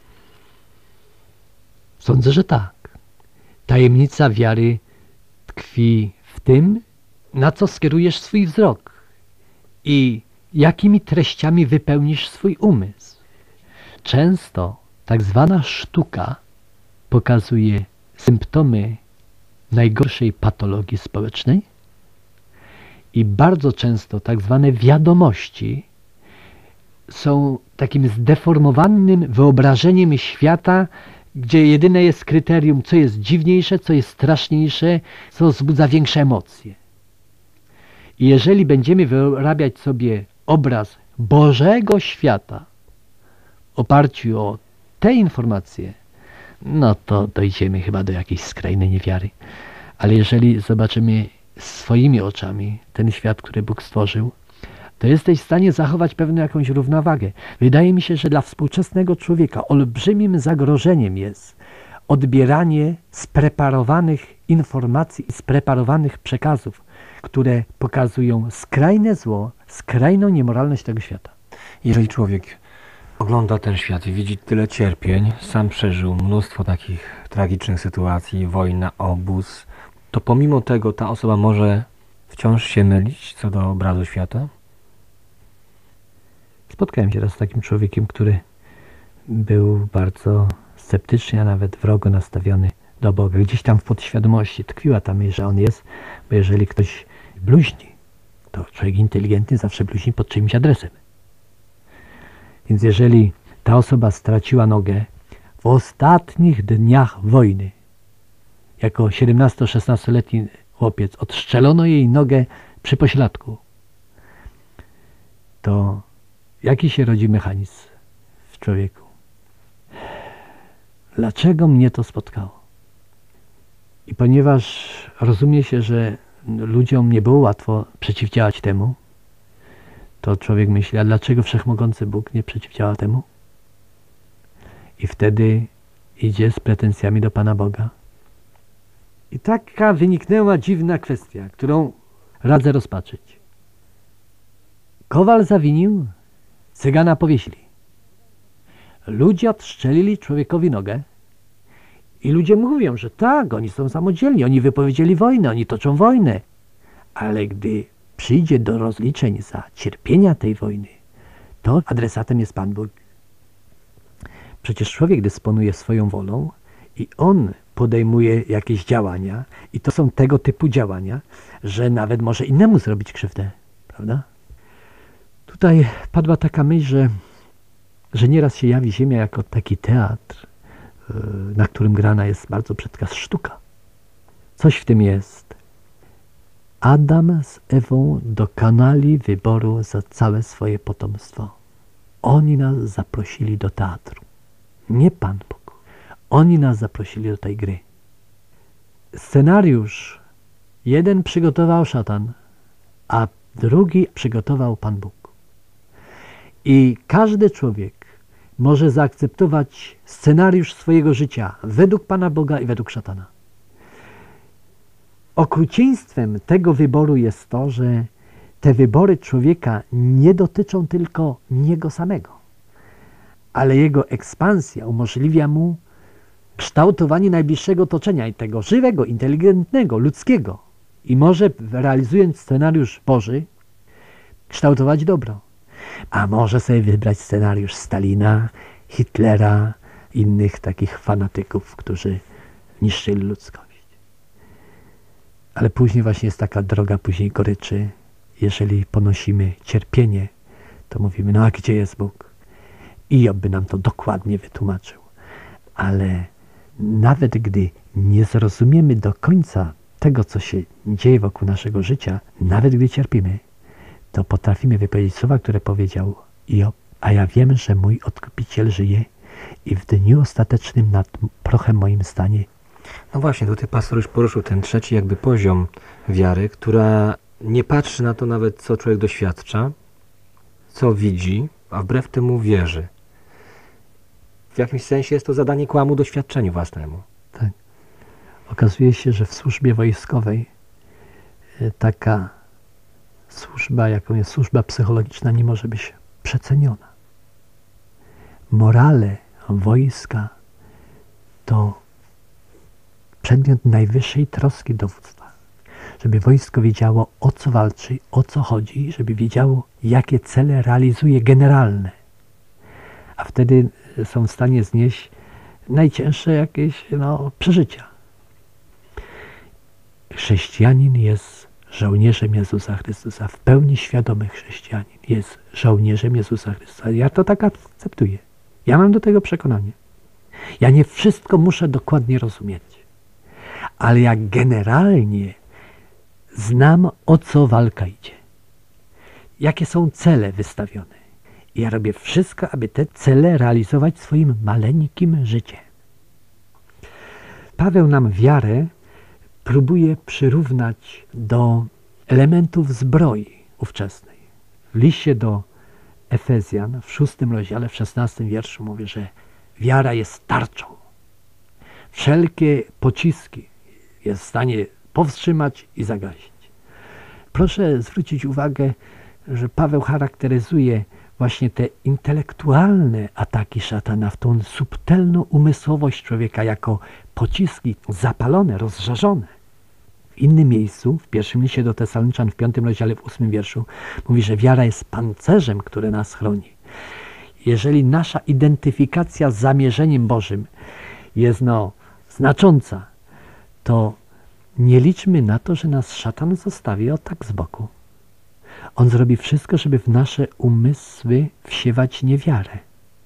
Sądzę, że tak. Tajemnica wiary tkwi w tym, na co skierujesz swój wzrok i jakimi treściami wypełnisz swój umysł. Często tak zwana sztuka pokazuje symptomy najgorszej patologii społecznej i bardzo często tak zwane wiadomości są takim zdeformowanym wyobrażeniem świata, gdzie jedyne jest kryterium, co jest dziwniejsze, co jest straszniejsze, co wzbudza większe emocje. I jeżeli będziemy wyrabiać sobie obraz Bożego świata w oparciu o te informacje, no to dojdziemy chyba do jakiejś skrajnej niewiary. Ale jeżeli zobaczymy swoimi oczami ten świat, który Bóg stworzył, to jesteś w stanie zachować pewną jakąś równowagę. Wydaje mi się, że dla współczesnego człowieka olbrzymim zagrożeniem jest odbieranie spreparowanych informacji, spreparowanych przekazów, które pokazują skrajne zło, skrajną niemoralność tego świata. Jeżeli człowiek ogląda ten świat i widzi tyle cierpień, sam przeżył mnóstwo takich tragicznych sytuacji, wojna, obóz, to pomimo tego ta osoba może wciąż się mylić co do obrazu świata? Spotkałem się raz z takim człowiekiem, który był bardzo sceptycznie, a nawet wrogo nastawiony do Boga. Gdzieś tam w podświadomości tkwiła ta myśl, że On jest, bo jeżeli ktoś bluźni, to człowiek inteligentny zawsze bluźni pod czyimś adresem. Więc jeżeli ta osoba straciła nogę w ostatnich dniach wojny, jako 17-16-letni chłopiec, odstrzelono jej nogę przy pośladku, to jaki się rodzi mechanizm w człowieku? Dlaczego mnie to spotkało? I ponieważ rozumie się, że ludziom nie było łatwo przeciwdziałać temu, to człowiek myśli, a dlaczego Wszechmogący Bóg nie przeciwdziała temu? I wtedy idzie z pretensjami do Pana Boga. I taka wyniknęła dziwna kwestia, którą radzę rozpatrzyć. Kowal zawinił, cygana powiesili. Ludzie odstrzelili człowiekowi nogę i ludzie mówią, że tak, oni są samodzielni, oni wypowiedzieli wojnę, oni toczą wojnę. Ale gdy przyjdzie do rozliczeń za cierpienia tej wojny, to adresatem jest Pan Bóg. Przecież człowiek dysponuje swoją wolą i on podejmuje jakieś działania i to są tego typu działania, że nawet może innemu zrobić krzywdę, prawda? Tutaj padła taka myśl, że nieraz się jawi ziemia jako taki teatr, na którym grana jest bardzo brzydka sztuka. Coś w tym jest. Adam z Ewą dokonali wyboru za całe swoje potomstwo. Oni nas zaprosili do teatru. Nie Pan Bóg. Oni nas zaprosili do tej gry. Scenariusz jeden przygotował szatan, a drugi przygotował Pan Bóg. I każdy człowiek może zaakceptować scenariusz swojego życia według Pana Boga i według szatana. Okrucieństwem tego wyboru jest to, że te wybory człowieka nie dotyczą tylko niego samego, ale jego ekspansja umożliwia mu kształtowanie najbliższego otoczenia i tego żywego, inteligentnego, ludzkiego. I może, realizując scenariusz Boży, kształtować dobro. A może sobie wybrać scenariusz Stalina, Hitlera, innych takich fanatyków, którzy niszczyli ludzkość. Ale później właśnie jest taka droga później goryczy. Jeżeli ponosimy cierpienie, to mówimy, no a gdzie jest Bóg? I Job by nam to dokładnie wytłumaczył. Ale nawet gdy nie zrozumiemy do końca tego, co się dzieje wokół naszego życia, nawet gdy cierpimy, to potrafimy wypowiedzieć słowa, które powiedział Job. A ja wiem, że mój Odkupiciel żyje i w dniu ostatecznym nad prochem moim stanie. No właśnie, tutaj pastor już poruszył ten trzeci jakby poziom wiary, która nie patrzy na to nawet, co człowiek doświadcza, co widzi, a wbrew temu wierzy. W jakimś sensie jest to zadanie kłamu doświadczeniu własnemu. Tak. Okazuje się, że w służbie wojskowej taka służba, jaką jest służba psychologiczna, nie może być przeceniona. Morale wojska to przedmiot najwyższej troski dowództwa. Żeby wojsko wiedziało, o co walczy, o co chodzi, żeby wiedziało, jakie cele realizuje generalne. A wtedy są w stanie znieść najcięższe jakieś przeżycia. Chrześcijanin jest żołnierzem Jezusa Chrystusa. W pełni świadomy chrześcijanin jest żołnierzem Jezusa Chrystusa. Ja to tak akceptuję. Ja mam do tego przekonanie. Ja nie wszystko muszę dokładnie rozumieć. Ale ja generalnie znam, o co walka idzie. jakie są cele wystawione. I ja robię wszystko, aby te cele realizować swoim maleńkim życiem. Paweł nam wiarę próbuje przyrównać do elementów zbroi ówczesnej. W liście do Efezjan w 6 rozdziale, w 16 wierszu mówi, że wiara jest tarczą. Wszelkie pociski jest w stanie powstrzymać i zagasić. Proszę zwrócić uwagę, że Paweł charakteryzuje właśnie te intelektualne ataki szatana w tą subtelną umysłowość człowieka jako pociski zapalone, rozżarzone. W innym miejscu, w pierwszym liście do Tesaloniczan, w 5 rozdziale, w 8 wierszu, mówi, że wiara jest pancerzem, który nas chroni. Jeżeli nasza identyfikacja z zamierzeniem Bożym jest znacząca, to nie liczmy na to, że nas szatan zostawi tak z boku. On zrobi wszystko, żeby w nasze umysły wsiewać niewiarę.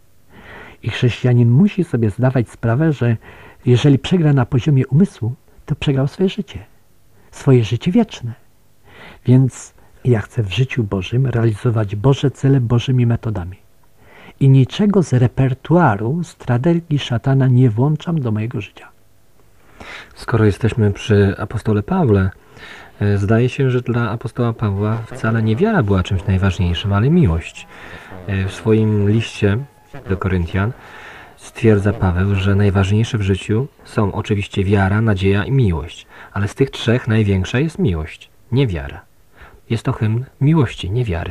I chrześcijanin musi sobie zdawać sprawę, że jeżeli przegra na poziomie umysłu, to przegrał swoje życie wieczne. Więc ja chcę w życiu Bożym realizować Boże cele Bożymi metodami. I niczego z repertuaru strategii szatana nie włączam do mojego życia. Skoro jesteśmy przy apostole Pawle, zdaje się, że dla apostoła Pawła wcale nie wiara była czymś najważniejszym, ale miłość. W swoim liście do Koryntian stwierdza Paweł, że najważniejsze w życiu są oczywiście wiara, nadzieja i miłość. Ale z tych trzech największa jest miłość, nie wiara. Jest to hymn miłości, nie wiary.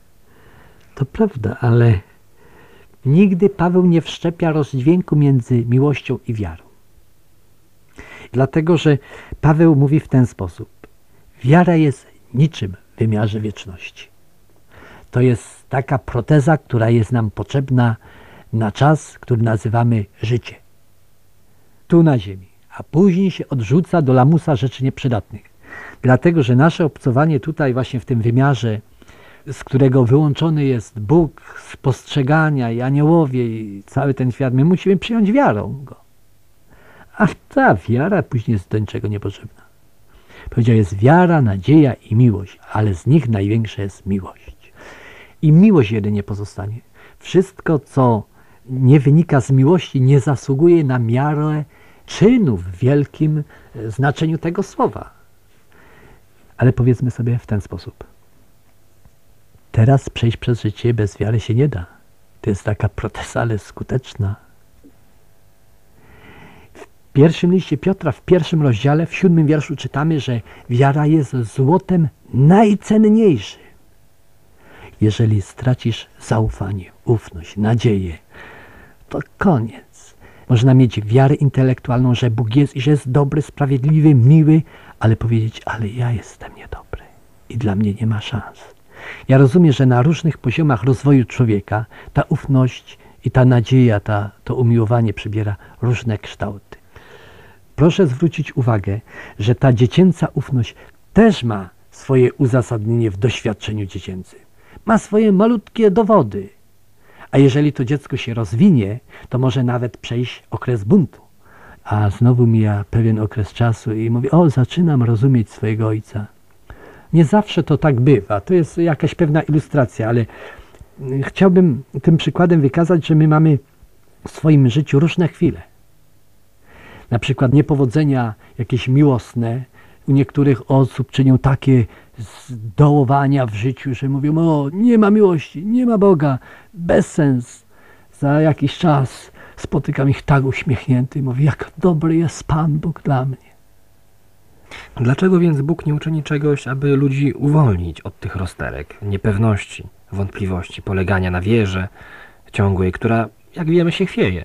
To prawda, ale nigdy Paweł nie wszczepia rozdźwięku między miłością i wiarą. Dlatego, że Paweł mówi w ten sposób. Wiara jest niczym w wymiarze wieczności. To jest taka proteza, która jest nam potrzebna na czas, który nazywamy życie. Tu na ziemi. A później się odrzuca do lamusa rzeczy nieprzydatnych. Dlatego, że nasze obcowanie tutaj właśnie w tym wymiarze, z którego wyłączony jest Bóg, spostrzegania i aniołowie i cały ten świat, my musimy przyjąć wiarą Go. A ta wiara później jest do niczego niepotrzebna. Powiedział, jest wiara, nadzieja i miłość, ale z nich największa jest miłość. I miłość jedynie pozostanie. Wszystko, co nie wynika z miłości, nie zasługuje na miarę czynu w wielkim znaczeniu tego słowa. Ale powiedzmy sobie w ten sposób. Teraz przejść przez życie bez wiary się nie da. To jest taka proteza, ale skuteczna. W pierwszym liście Piotra, w 1 rozdziale, w 7 wierszu czytamy, że wiara jest złotem najcenniejszym. Jeżeli stracisz zaufanie, ufność, nadzieję, to koniec. Można mieć wiarę intelektualną, że Bóg jest i że jest dobry, sprawiedliwy, miły, ale powiedzieć, ale ja jestem niedobry i dla mnie nie ma szans. Ja rozumiem, że na różnych poziomach rozwoju człowieka ta ufność i ta nadzieja, to umiłowanie przybiera różne kształty. Proszę zwrócić uwagę, że ta dziecięca ufność też ma swoje uzasadnienie w doświadczeniu dziecięcym. Ma swoje malutkie dowody. A jeżeli to dziecko się rozwinie, to może nawet przejść okres buntu. A znowu mija pewien okres czasu i mówi, zaczynam rozumieć swojego ojca. Nie zawsze to tak bywa. To jest jakaś pewna ilustracja, ale chciałbym tym przykładem wykazać, że my mamy w swoim życiu różne chwile. Na przykład niepowodzenia jakieś miłosne u niektórych osób czynią takie zdołowania w życiu, że mówią, nie ma miłości, nie ma Boga, bezsens. Za jakiś czas spotykam ich tak uśmiechnięty i mówię, jak dobry jest Pan Bóg dla mnie. Dlaczego więc Bóg nie uczyni czegoś, aby ludzi uwolnić od tych rozterek, niepewności, wątpliwości, polegania na wierze ciągłej, która, jak wiemy, się chwieje?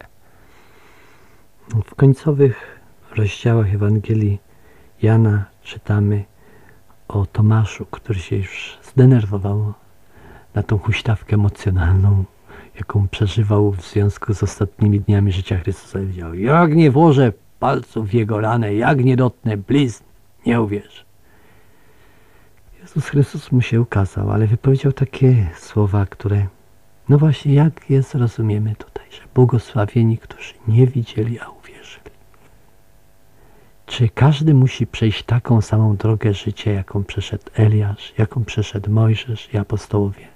W końcowych rozdziałach Ewangelii Jana czytamy o Tomaszu, który się już zdenerwował na tą huśtawkę emocjonalną, jaką przeżywał w związku z ostatnimi dniami życia Chrystusa. I powiedział, jak nie włożę palców w Jego ranę, jak nie dotknę blizn, nie uwierzę. Jezus Chrystus mu się ukazał, ale wypowiedział takie słowa, które, no właśnie, jak je zrozumiemy tutaj, że błogosławieni, którzy nie widzieli, a uwierzyli. Czy każdy musi przejść taką samą drogę życia, jaką przeszedł Eliasz, jaką przeszedł Mojżesz i apostołowie?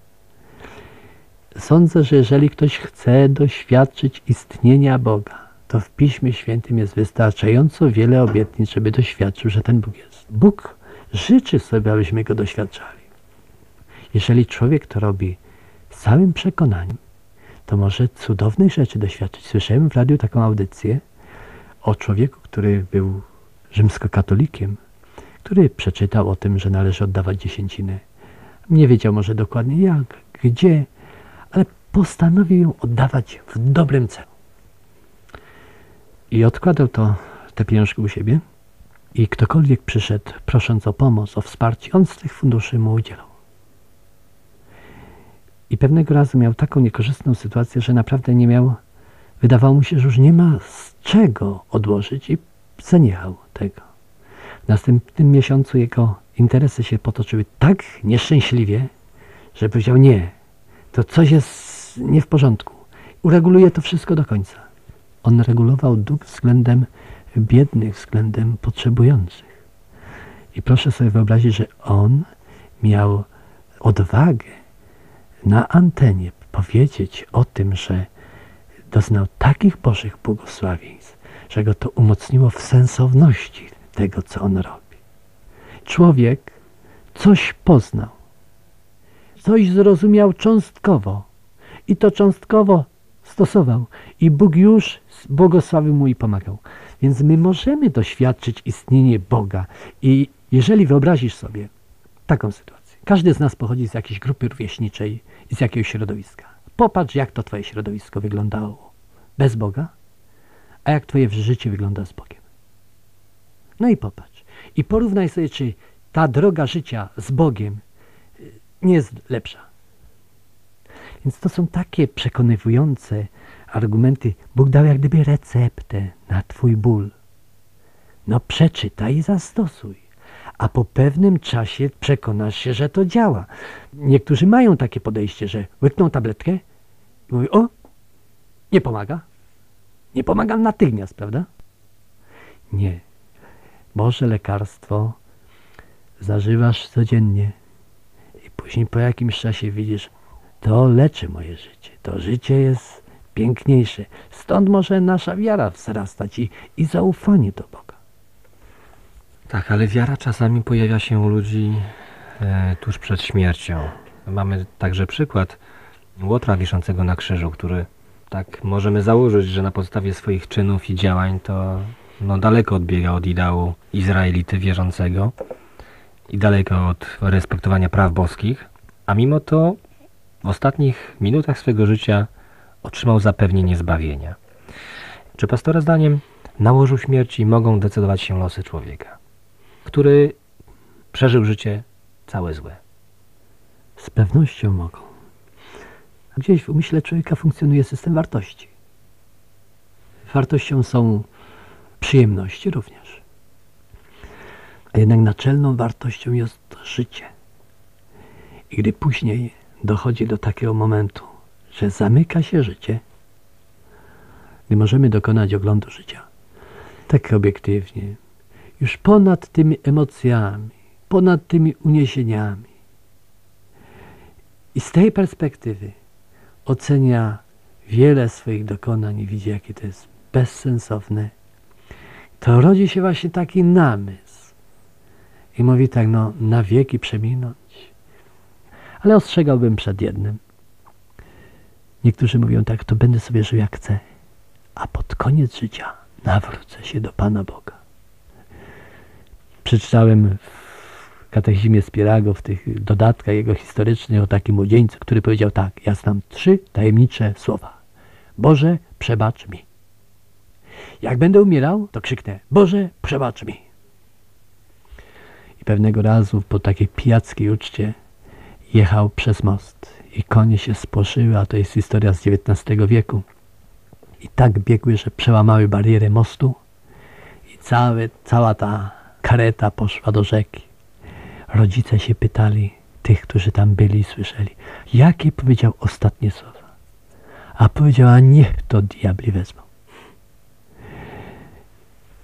Sądzę, że jeżeli ktoś chce doświadczyć istnienia Boga, to w Piśmie Świętym jest wystarczająco wiele obietnic, żeby doświadczył, że ten Bóg jest. Bóg życzy sobie, abyśmy Go doświadczali. Jeżeli człowiek to robi z całym przekonaniem, to może cudownych rzeczy doświadczyć. Słyszałem w radiu taką audycję o człowieku, który był rzymskokatolikiem, który przeczytał o tym, że należy oddawać dziesięcinę. Nie wiedział może dokładnie jak, gdzie, ale postanowił ją oddawać w dobrym celu. I odkładał te pieniążki u siebie i ktokolwiek przyszedł prosząc o pomoc, o wsparcie, on z tych funduszy mu udzielał. I pewnego razu miał taką niekorzystną sytuację, że naprawdę nie miał, wydawało mu się, że już nie ma z czego odłożyć i zaniechał tego. W następnym miesiącu jego interesy się potoczyły tak nieszczęśliwie, że powiedział nie, to coś jest nie w porządku. Ureguluje to wszystko do końca. On regulował dług względem biednych, względem potrzebujących. I proszę sobie wyobrazić, że on miał odwagę na antenie powiedzieć o tym, że doznał takich Bożych błogosławieństw, że go to umocniło w sensowności tego, co on robi. Człowiek coś poznał, coś zrozumiał cząstkowo i to cząstkowo stosował i Bóg już błogosławił mu i pomagał. Więc my możemy doświadczyć istnienie Boga i jeżeli wyobrazisz sobie taką sytuację, każdy z nas pochodzi z jakiejś grupy rówieśniczej i z jakiegoś środowiska. Popatrz, jak to twoje środowisko wyglądało bez Boga, a jak twoje życie wygląda z Bogiem. No i popatrz. I porównaj sobie, czy ta droga życia z Bogiem nie jest lepsza. Więc to są takie przekonywujące argumenty. Bóg dał jak gdyby receptę na twój ból. No przeczytaj i zastosuj. A po pewnym czasie przekonasz się, że to działa. Niektórzy mają takie podejście, że łykną tabletkę i mówią, o, nie pomaga. Nie pomaga natychmiast, prawda? Nie. Boże lekarstwo zażywasz codziennie i później po jakimś czasie widzisz, to leczy moje życie. To życie jest piękniejsze. Stąd może nasza wiara wzrastać i zaufanie do Boga. Tak, ale wiara czasami pojawia się u ludzi tuż przed śmiercią. Mamy także przykład Łotra wiszącego na krzyżu, który tak możemy założyć, że na podstawie swoich czynów i działań to daleko odbiega od ideału Izraelity wierzącego i daleko od respektowania praw boskich, a mimo to w ostatnich minutach swego życia otrzymał zapewnienie zbawienia. Czy pastora zdaniem na łożu śmierci mogą decydować się losy człowieka, który przeżył życie całe złe? Z pewnością mogą. Gdzieś w umyśle człowieka funkcjonuje system wartości. Wartością są przyjemności również. A jednak naczelną wartością jest życie. I gdy później dochodzi do takiego momentu, że zamyka się życie, gdy możemy dokonać oglądu życia, tak obiektywnie, już ponad tymi emocjami, ponad tymi uniesieniami. I z tej perspektywy ocenia wiele swoich dokonań i widzi, jakie to jest bezsensowne. To rodzi się właśnie taki namysł. I mówi tak, na wieki przeminąć. Ale ostrzegałbym przed jednym. Niektórzy mówią tak, to będę sobie żył jak chcę, a pod koniec życia nawrócę się do Pana Boga. Przeczytałem w katechizmie Spirago, w tych dodatkach jego historycznych o takim młodzieńcu, który powiedział tak, ja znam 3 tajemnicze słowa. Boże, przebacz mi. Jak będę umierał, to krzyknę, Boże, przebacz mi. I pewnego razu po takiej pijackiej uczcie jechał przez most i konie się spłoszyły, a to jest historia z XIX wieku. I tak biegły, że przełamały barierę mostu i cała ta kareta poszła do rzeki. Rodzice się pytali tych, którzy tam byli i słyszeli, jakie powiedział ostatnie słowa. A powiedział, a niech to diabli wezmą.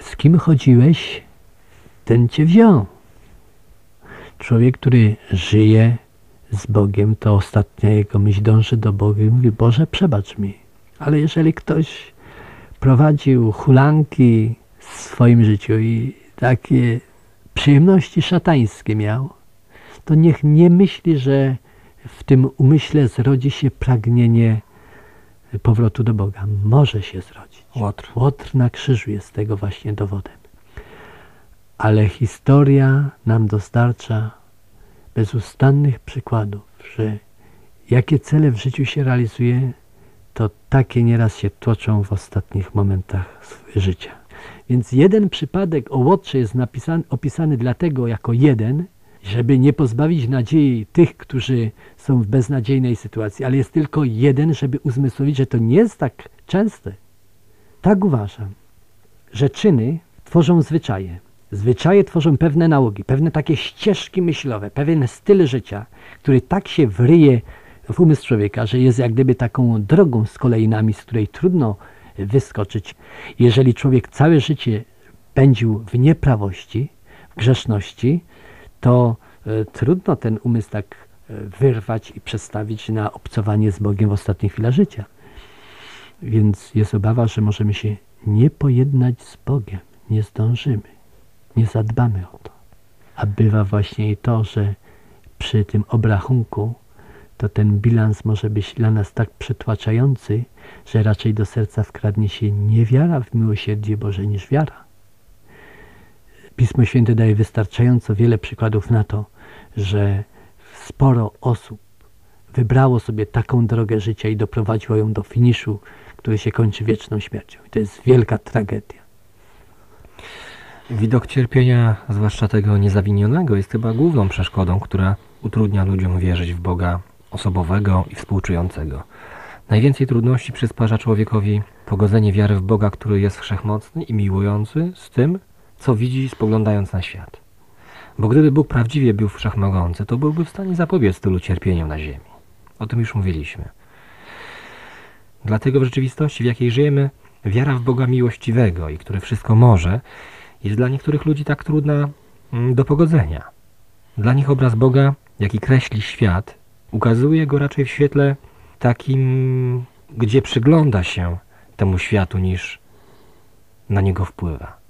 z kim chodziłeś, ten cię wziął. Człowiek, który żyje z Bogiem, to ostatnia jego myśl dąży do Boga i mówi: Boże, przebacz mi. Ale jeżeli ktoś prowadził hulanki w swoim życiu i takie przyjemności szatańskie miał, to niech nie myśli, że w tym umyśle zrodzi się pragnienie powrotu do Boga. Może się zrodzić. Łotr na krzyżu jest tego właśnie dowodem. Ale historia nam dostarcza bezustannych przykładów, że jakie cele w życiu się realizuje, to takie nieraz się toczą w ostatnich momentach życia. Więc jeden przypadek o Łotrze jest opisany dlatego jako jeden, żeby nie pozbawić nadziei tych, którzy są w beznadziejnej sytuacji, ale jest tylko jeden, żeby uzmysłowić, że to nie jest tak częste. Tak uważam, że czyny tworzą zwyczaje. Zwyczaje tworzą pewne nauki, pewne takie ścieżki myślowe, pewien styl życia, który tak się wryje w umysł człowieka, że jest jak gdyby taką drogą z kolejnami, z której trudno wyskoczyć. Jeżeli człowiek całe życie pędził w nieprawości, w grzeszności, to trudno ten umysł tak wyrwać i przestawić na obcowanie z Bogiem w ostatniej chwili życia. Więc jest obawa, że możemy się nie pojednać z Bogiem, nie zdążymy, nie zadbamy o to. A bywa właśnie i to, że przy tym obrachunku to ten bilans może być dla nas tak przytłaczający, że raczej do serca wkradnie się nie wiara w miłosierdzie Boże niż wiara. Pismo Święte daje wystarczająco wiele przykładów na to, że sporo osób wybrało sobie taką drogę życia i doprowadziło ją do finiszu, który się kończy wieczną śmiercią. I to jest wielka tragedia. Widok cierpienia, zwłaszcza tego niezawinionego, jest chyba główną przeszkodą, która utrudnia ludziom wierzyć w Boga osobowego i współczującego. Najwięcej trudności przysparza człowiekowi pogodzenie wiary w Boga, który jest wszechmocny i miłujący, z tym, co widzi, spoglądając na świat. Bo gdyby Bóg prawdziwie był wszechmogący, to byłby w stanie zapobiec tylu cierpieniom na ziemi. O tym już mówiliśmy. Dlatego w rzeczywistości, w jakiej żyjemy, wiara w Boga miłościwego i który wszystko może, jest dla niektórych ludzi tak trudna do pogodzenia. Dla nich obraz Boga, jaki kreśli świat, ukazuje go raczej w świetle takim, gdzie przygląda się temu światu, niż na niego wpływa.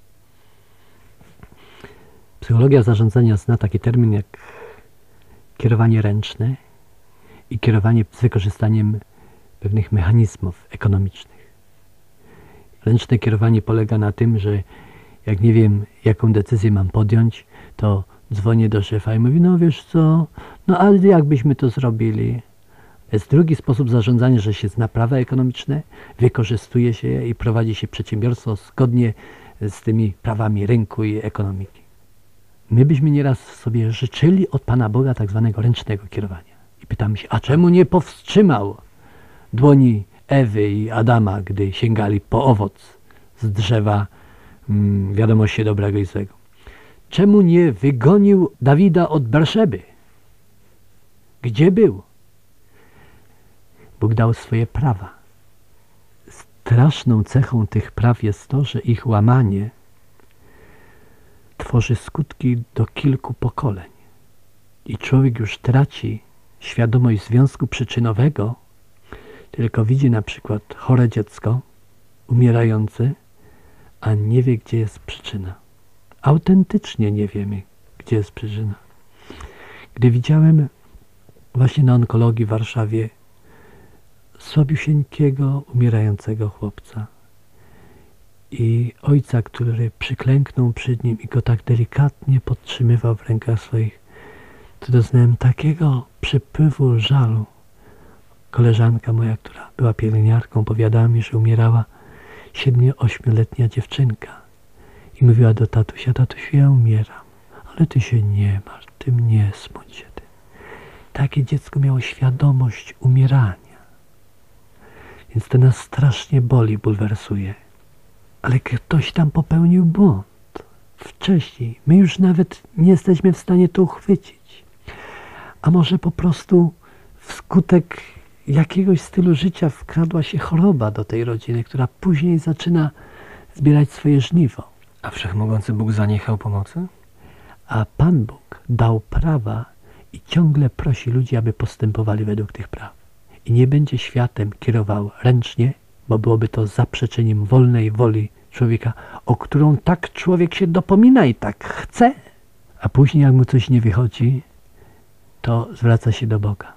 Psychologia zarządzania zna taki termin jak kierowanie ręczne i kierowanie z wykorzystaniem pewnych mechanizmów ekonomicznych. Ręczne kierowanie polega na tym, że jak nie wiem, jaką decyzję mam podjąć, to dzwonię do szefa i mówię: no wiesz co, no ale jakbyśmy to zrobili? Jest drugi sposób zarządzania, że się zna prawa ekonomiczne, wykorzystuje się je i prowadzi się przedsiębiorstwo zgodnie z tymi prawami rynku i ekonomiki. My byśmy nieraz sobie życzyli od Pana Boga tak zwanego ręcznego kierowania. I pytamy się, a czemu nie powstrzymał dłoni Ewy i Adama, gdy sięgali po owoc z drzewa wiadomości dobrego i złego? Czemu nie wygonił Dawida od Berszeby? Gdzie był? Bóg dał swoje prawa. Straszną cechą tych praw jest to, że ich łamanie tworzy skutki do kilku pokoleń. I człowiek już traci świadomość związku przyczynowego, tylko widzi na przykład chore dziecko, umierające, a nie wie, gdzie jest przyczyna. Autentycznie nie wiemy, gdzie jest przyczyna. Gdy widziałem właśnie na onkologii w Warszawie słabiusieńkiego, umierającego chłopca i ojca, który przyklęknął przed nim i go tak delikatnie podtrzymywał w rękach swoich, to doznałem takiego przypływu żalu. Koleżanka moja, która była pielęgniarką, powiadała mi, że umierała 7-8-letnia dziewczynka i mówiła do tatusia: tatusiu, ja umieram, ale ty się nie martw, ty nie smuć się. Takie dziecko miało świadomość umierania. Więc to nas strasznie boli, bulwersuje. Ale ktoś tam popełnił błąd wcześniej. My już nawet nie jesteśmy w stanie to uchwycić. A może po prostu wskutek jakiegoś stylu życia wkradła się choroba do tej rodziny, która później zaczyna zbierać swoje żniwo. A Wszechmogący Bóg zaniechał pomocy? A Pan Bóg dał prawa i ciągle prosi ludzi, aby postępowali według tych praw. I nie będzie światem kierował ręcznie, bo byłoby to zaprzeczeniem wolnej woli człowieka, o którą tak człowiek się dopomina i tak chce. A później, jak mu coś nie wychodzi, to zwraca się do Boga.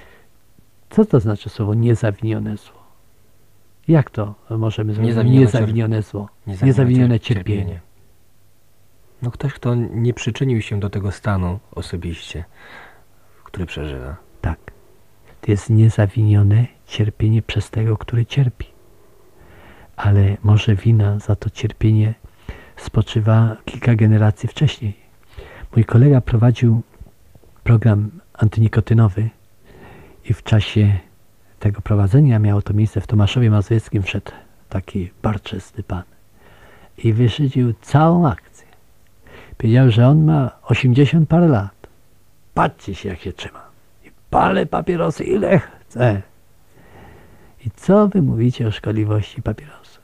Co to znaczy słowo niezawinione zło? Jak to możemy zrozumieć? Niezawinione zło. Niezawinione cierpienie. No ktoś, kto nie przyczynił się do tego stanu osobiście, który przeżywa. Tak. To jest niezawinione cierpienie przez tego, który cierpi. Ale może wina za to cierpienie spoczywa kilka generacji wcześniej. Mój kolega prowadził program antynikotynowy i w czasie tego prowadzenia miało to miejsce w Tomaszowie Mazowieckim, wszedł taki barczysty pan i wyszydził całą akcję. Powiedział, że on ma 80 parę lat. Patrzcie się, jak się trzyma. I palę papierosy ile chce. I co wy mówicie o szkodliwości papierosów?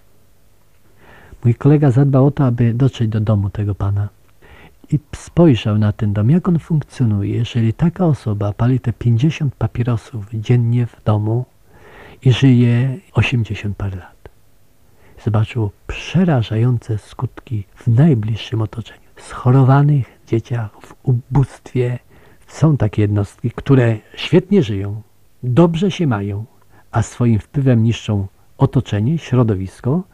Mój kolega zadbał o to, aby dotrzeć do domu tego pana i spojrzał na ten dom, jak on funkcjonuje, jeżeli taka osoba pali te 50 papierosów dziennie w domu i żyje 80 parę lat. Zobaczył przerażające skutki w najbliższym otoczeniu. Schorowanych dzieciach, w ubóstwie. Są takie jednostki, które świetnie żyją, dobrze się mają, a swoim wpływem niszczą otoczenie, środowisko.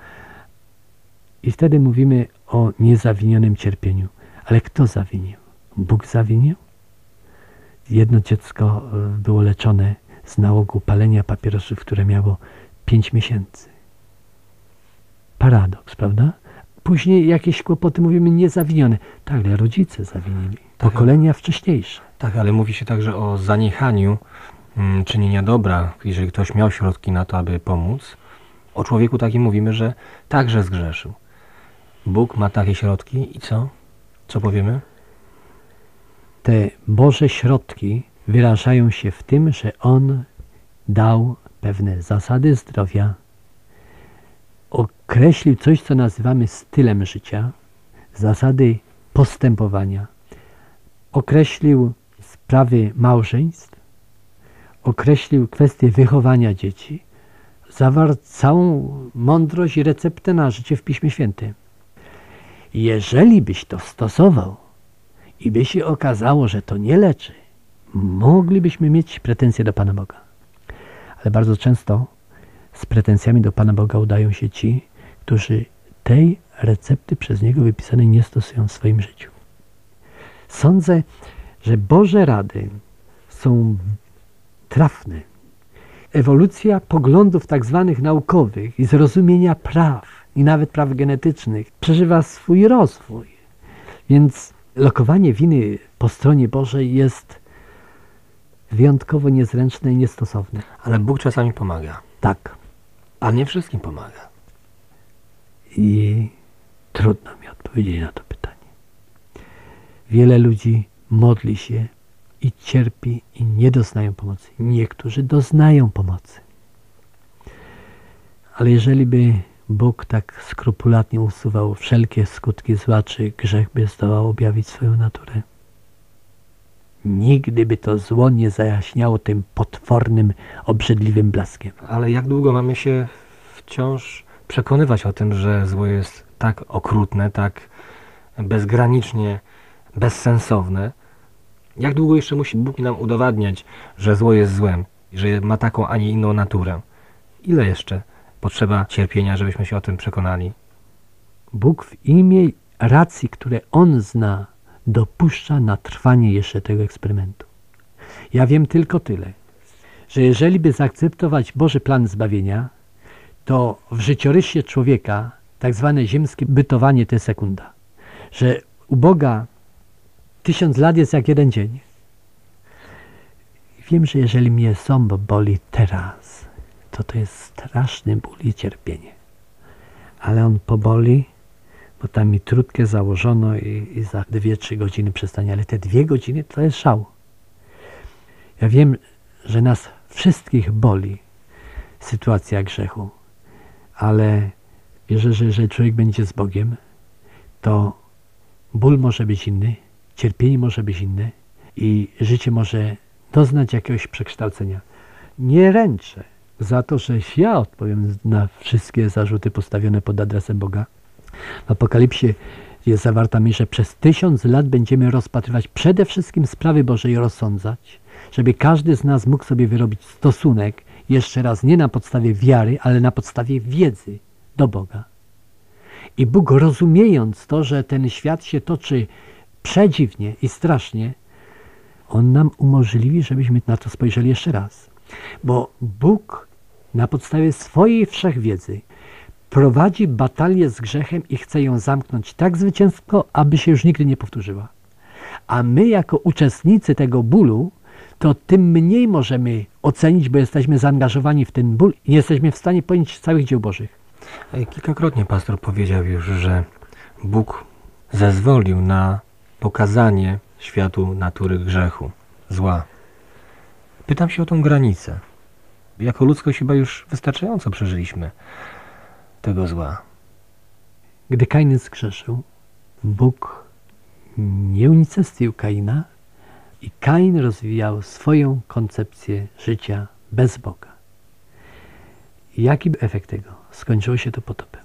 I wtedy mówimy o niezawinionym cierpieniu. Ale kto zawinił? Bóg zawinił? Jedno dziecko było leczone z nałogu palenia papierosów, które miało 5 miesięcy. Paradoks, prawda? Później jakieś kłopoty, mówimy niezawinione. Tak, ale rodzice zawinili. Pokolenia wcześniejsze. Tak, ale mówi się także o zaniechaniu czynienia dobra, jeżeli ktoś miał środki na to, aby pomóc. O człowieku takim mówimy, że także zgrzeszył. Bóg ma takie środki i co? Co powiemy? Te Boże środki wyrażają się w tym, że On dał pewne zasady zdrowia, określił coś, co nazywamy stylem życia, zasady postępowania, określił sprawy małżeństw, określił kwestię wychowania dzieci, zawarł całą mądrość i receptę na życie w Piśmie Świętym. Jeżeli byś to stosował i by się okazało, że to nie leczy, moglibyśmy mieć pretensje do Pana Boga. Ale bardzo często z pretensjami do Pana Boga udają się ci, którzy tej recepty przez Niego wypisanej nie stosują w swoim życiu. Sądzę, że Boże rady są trafne. Ewolucja poglądów tak zwanych naukowych i zrozumienia praw i nawet praw genetycznych przeżywa swój rozwój. Więc lokowanie winy po stronie Bożej jest wyjątkowo niezręczne i niestosowne. Ale Bóg czasami pomaga. Tak. A nie wszystkim pomaga. I trudno mi odpowiedzieć na to pytanie. Wiele ludzi modli się i cierpi i nie doznają pomocy. Niektórzy doznają pomocy. Ale jeżeli by Bóg tak skrupulatnie usuwał wszelkie skutki zła, czy grzech by zdołał objawić swoją naturę? Nigdy by to zło nie zajaśniało tym potwornym, obrzydliwym blaskiem. Ale jak długo mamy się wciąż przekonywać o tym, że zło jest tak okrutne, tak bezgranicznie bezsensowne? Jak długo jeszcze musi Bóg nam udowadniać, że zło jest złem, że ma taką, a nie inną naturę? Ile jeszcze potrzeba cierpienia, żebyśmy się o tym przekonali? Bóg w imię racji, które On zna, dopuszcza na trwanie jeszcze tego eksperymentu. Ja wiem tylko tyle, że jeżeli by zaakceptować Boży plan zbawienia, to w życiorysie człowieka tak zwane ziemskie bytowanie to jest sekunda. Że u Boga 1000 lat jest jak jeden dzień. Wiem, że jeżeli mnie ząb boli teraz, to jest straszny ból i cierpienie. Ale on poboli, bo tam mi trutkę założono i za 2-3 godziny przestanie. Ale te 2 godziny to jest szał. Ja wiem, że nas wszystkich boli sytuacja grzechu. Ale wierzę, że jeżeli człowiek będzie z Bogiem, to ból może być inny, cierpienie może być inne i życie może doznać jakiegoś przekształcenia. Nie ręczę za to, że ja odpowiem na wszystkie zarzuty postawione pod adresem Boga. W Apokalipsie jest zawarta myśl, że przez 1000 lat będziemy rozpatrywać przede wszystkim sprawy Boże i rozsądzać, żeby każdy z nas mógł sobie wyrobić stosunek, jeszcze raz, nie na podstawie wiary, ale na podstawie wiedzy do Boga. I Bóg, rozumiejąc to, że ten świat się toczy przedziwnie i strasznie, On nam umożliwi, żebyśmy na to spojrzeli jeszcze raz. Bo Bóg na podstawie swojej wszechwiedzy prowadzi batalię z grzechem i chce ją zamknąć tak zwycięsko, aby się już nigdy nie powtórzyła. A my jako uczestnicy tego bólu, to tym mniej możemy ocenić, bo jesteśmy zaangażowani w ten ból i nie jesteśmy w stanie pojąć całych dzieł Bożych. Kilkakrotnie pastor powiedział już, że Bóg zezwolił na pokazanie światu natury grzechu, zła. Pytam się o tą granicę. Jako ludzkość chyba już wystarczająco przeżyliśmy tego zła. Gdy Kain zgrzeszył, Bóg nie unicestwił Kaina i Kain rozwijał swoją koncepcję życia bez Boga. Jaki był efekt tego? Skończyło się to potopem.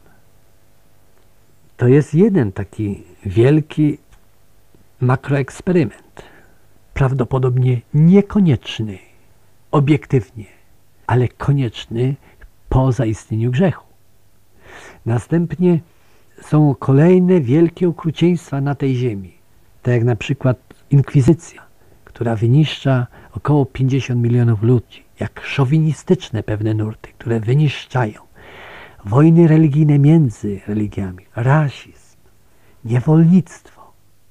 To jest jeden taki wielki makroeksperyment. Prawdopodobnie niekonieczny obiektywnie, ale konieczny po zaistnieniu grzechu. Następnie są kolejne wielkie okrucieństwa na tej ziemi. Tak jak na przykład inkwizycja, która wyniszcza około 50 milionów ludzi. Jak szowinistyczne pewne nurty, które wyniszczają. Wojny religijne między religiami, rasizm, niewolnictwo.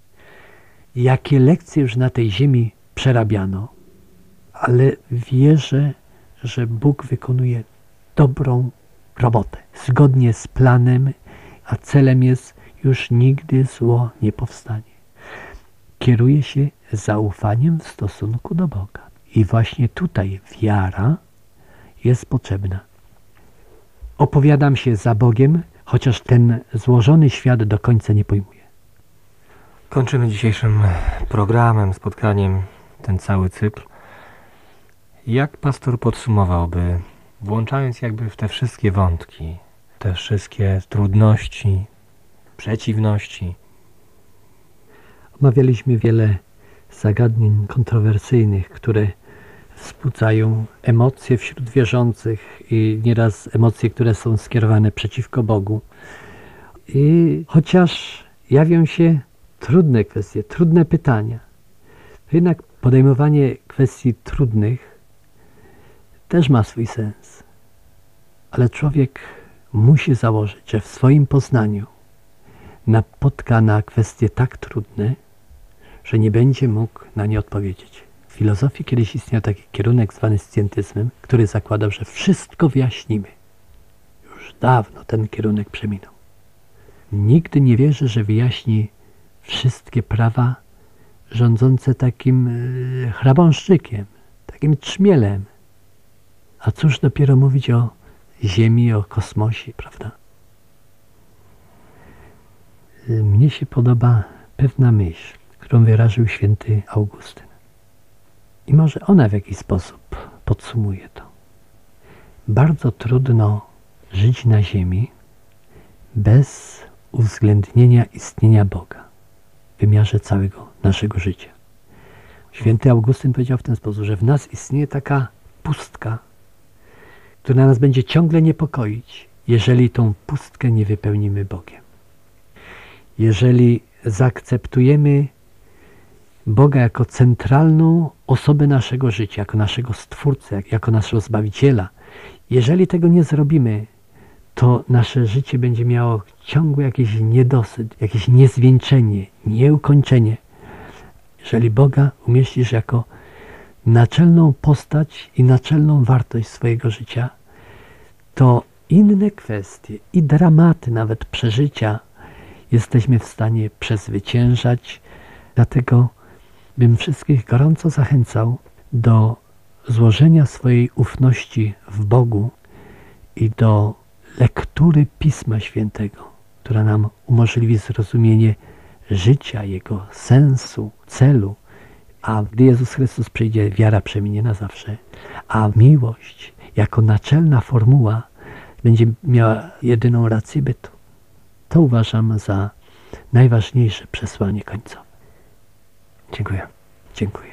Jakie lekcje już na tej ziemi przerabiano, ale wierzę, że Bóg wykonuje dobrą robotę, zgodnie z planem, a celem jest już nigdy zło nie powstanie. Kieruje się zaufaniem w stosunku do Boga. I właśnie tutaj wiara jest potrzebna. Opowiadam się za Bogiem, chociaż ten złożony świat do końca nie pojmuję. Kończymy dzisiejszym programem, spotkaniem ten cały cykl. Jak pastor podsumowałby, włączając jakby w te wszystkie wątki, te wszystkie trudności, przeciwności? Omawialiśmy wiele zagadnień kontrowersyjnych, które wzbudzają emocje wśród wierzących i nieraz emocje, które są skierowane przeciwko Bogu. I chociaż jawią się trudne kwestie, trudne pytania, to jednak podejmowanie kwestii trudnych też ma swój sens. Ale człowiek musi założyć, że w swoim poznaniu napotka na kwestie tak trudne, że nie będzie mógł na nie odpowiedzieć. W filozofii kiedyś istniał taki kierunek zwany scjentyzmem, który zakładał, że wszystko wyjaśnimy. Już dawno ten kierunek przeminął. Nigdy nie wierzy, że wyjaśni wszystkie prawa rządzące takim chrabąszczykiem, takim trzmielem. A cóż dopiero mówić o Ziemi, o kosmosie, prawda? Mnie się podoba pewna myśl, którą wyraził święty Augustyn. I może ona w jakiś sposób podsumuje to. Bardzo trudno żyć na ziemi bez uwzględnienia istnienia Boga w wymiarze całego naszego życia. Święty Augustyn powiedział w ten sposób, że w nas istnieje taka pustka, która nas będzie ciągle niepokoić, jeżeli tą pustkę nie wypełnimy Bogiem. Jeżeli zaakceptujemy Boga jako centralną osobę naszego życia, jako naszego Stwórcę, jako naszego Zbawiciela, jeżeli tego nie zrobimy, to nasze życie będzie miało ciągły jakiś niedosyt, jakieś niezwieńczenie, nieukończenie. Jeżeli Boga umieścisz jako naczelną postać i naczelną wartość swojego życia, to inne kwestie i dramaty, nawet przeżycia, jesteśmy w stanie przezwyciężać. Dlatego bym wszystkich gorąco zachęcał do złożenia swojej ufności w Bogu i do lektury Pisma Świętego która nam umożliwi zrozumienie życia, jego sensu, celu. A gdy Jezus Chrystus przyjdzie, wiara przeminie na zawsze, a miłość jako naczelna formuła będzie miała jedyną rację bytu. To uważam za najważniejsze przesłanie końcowe. Dziękuję. Dziękuję.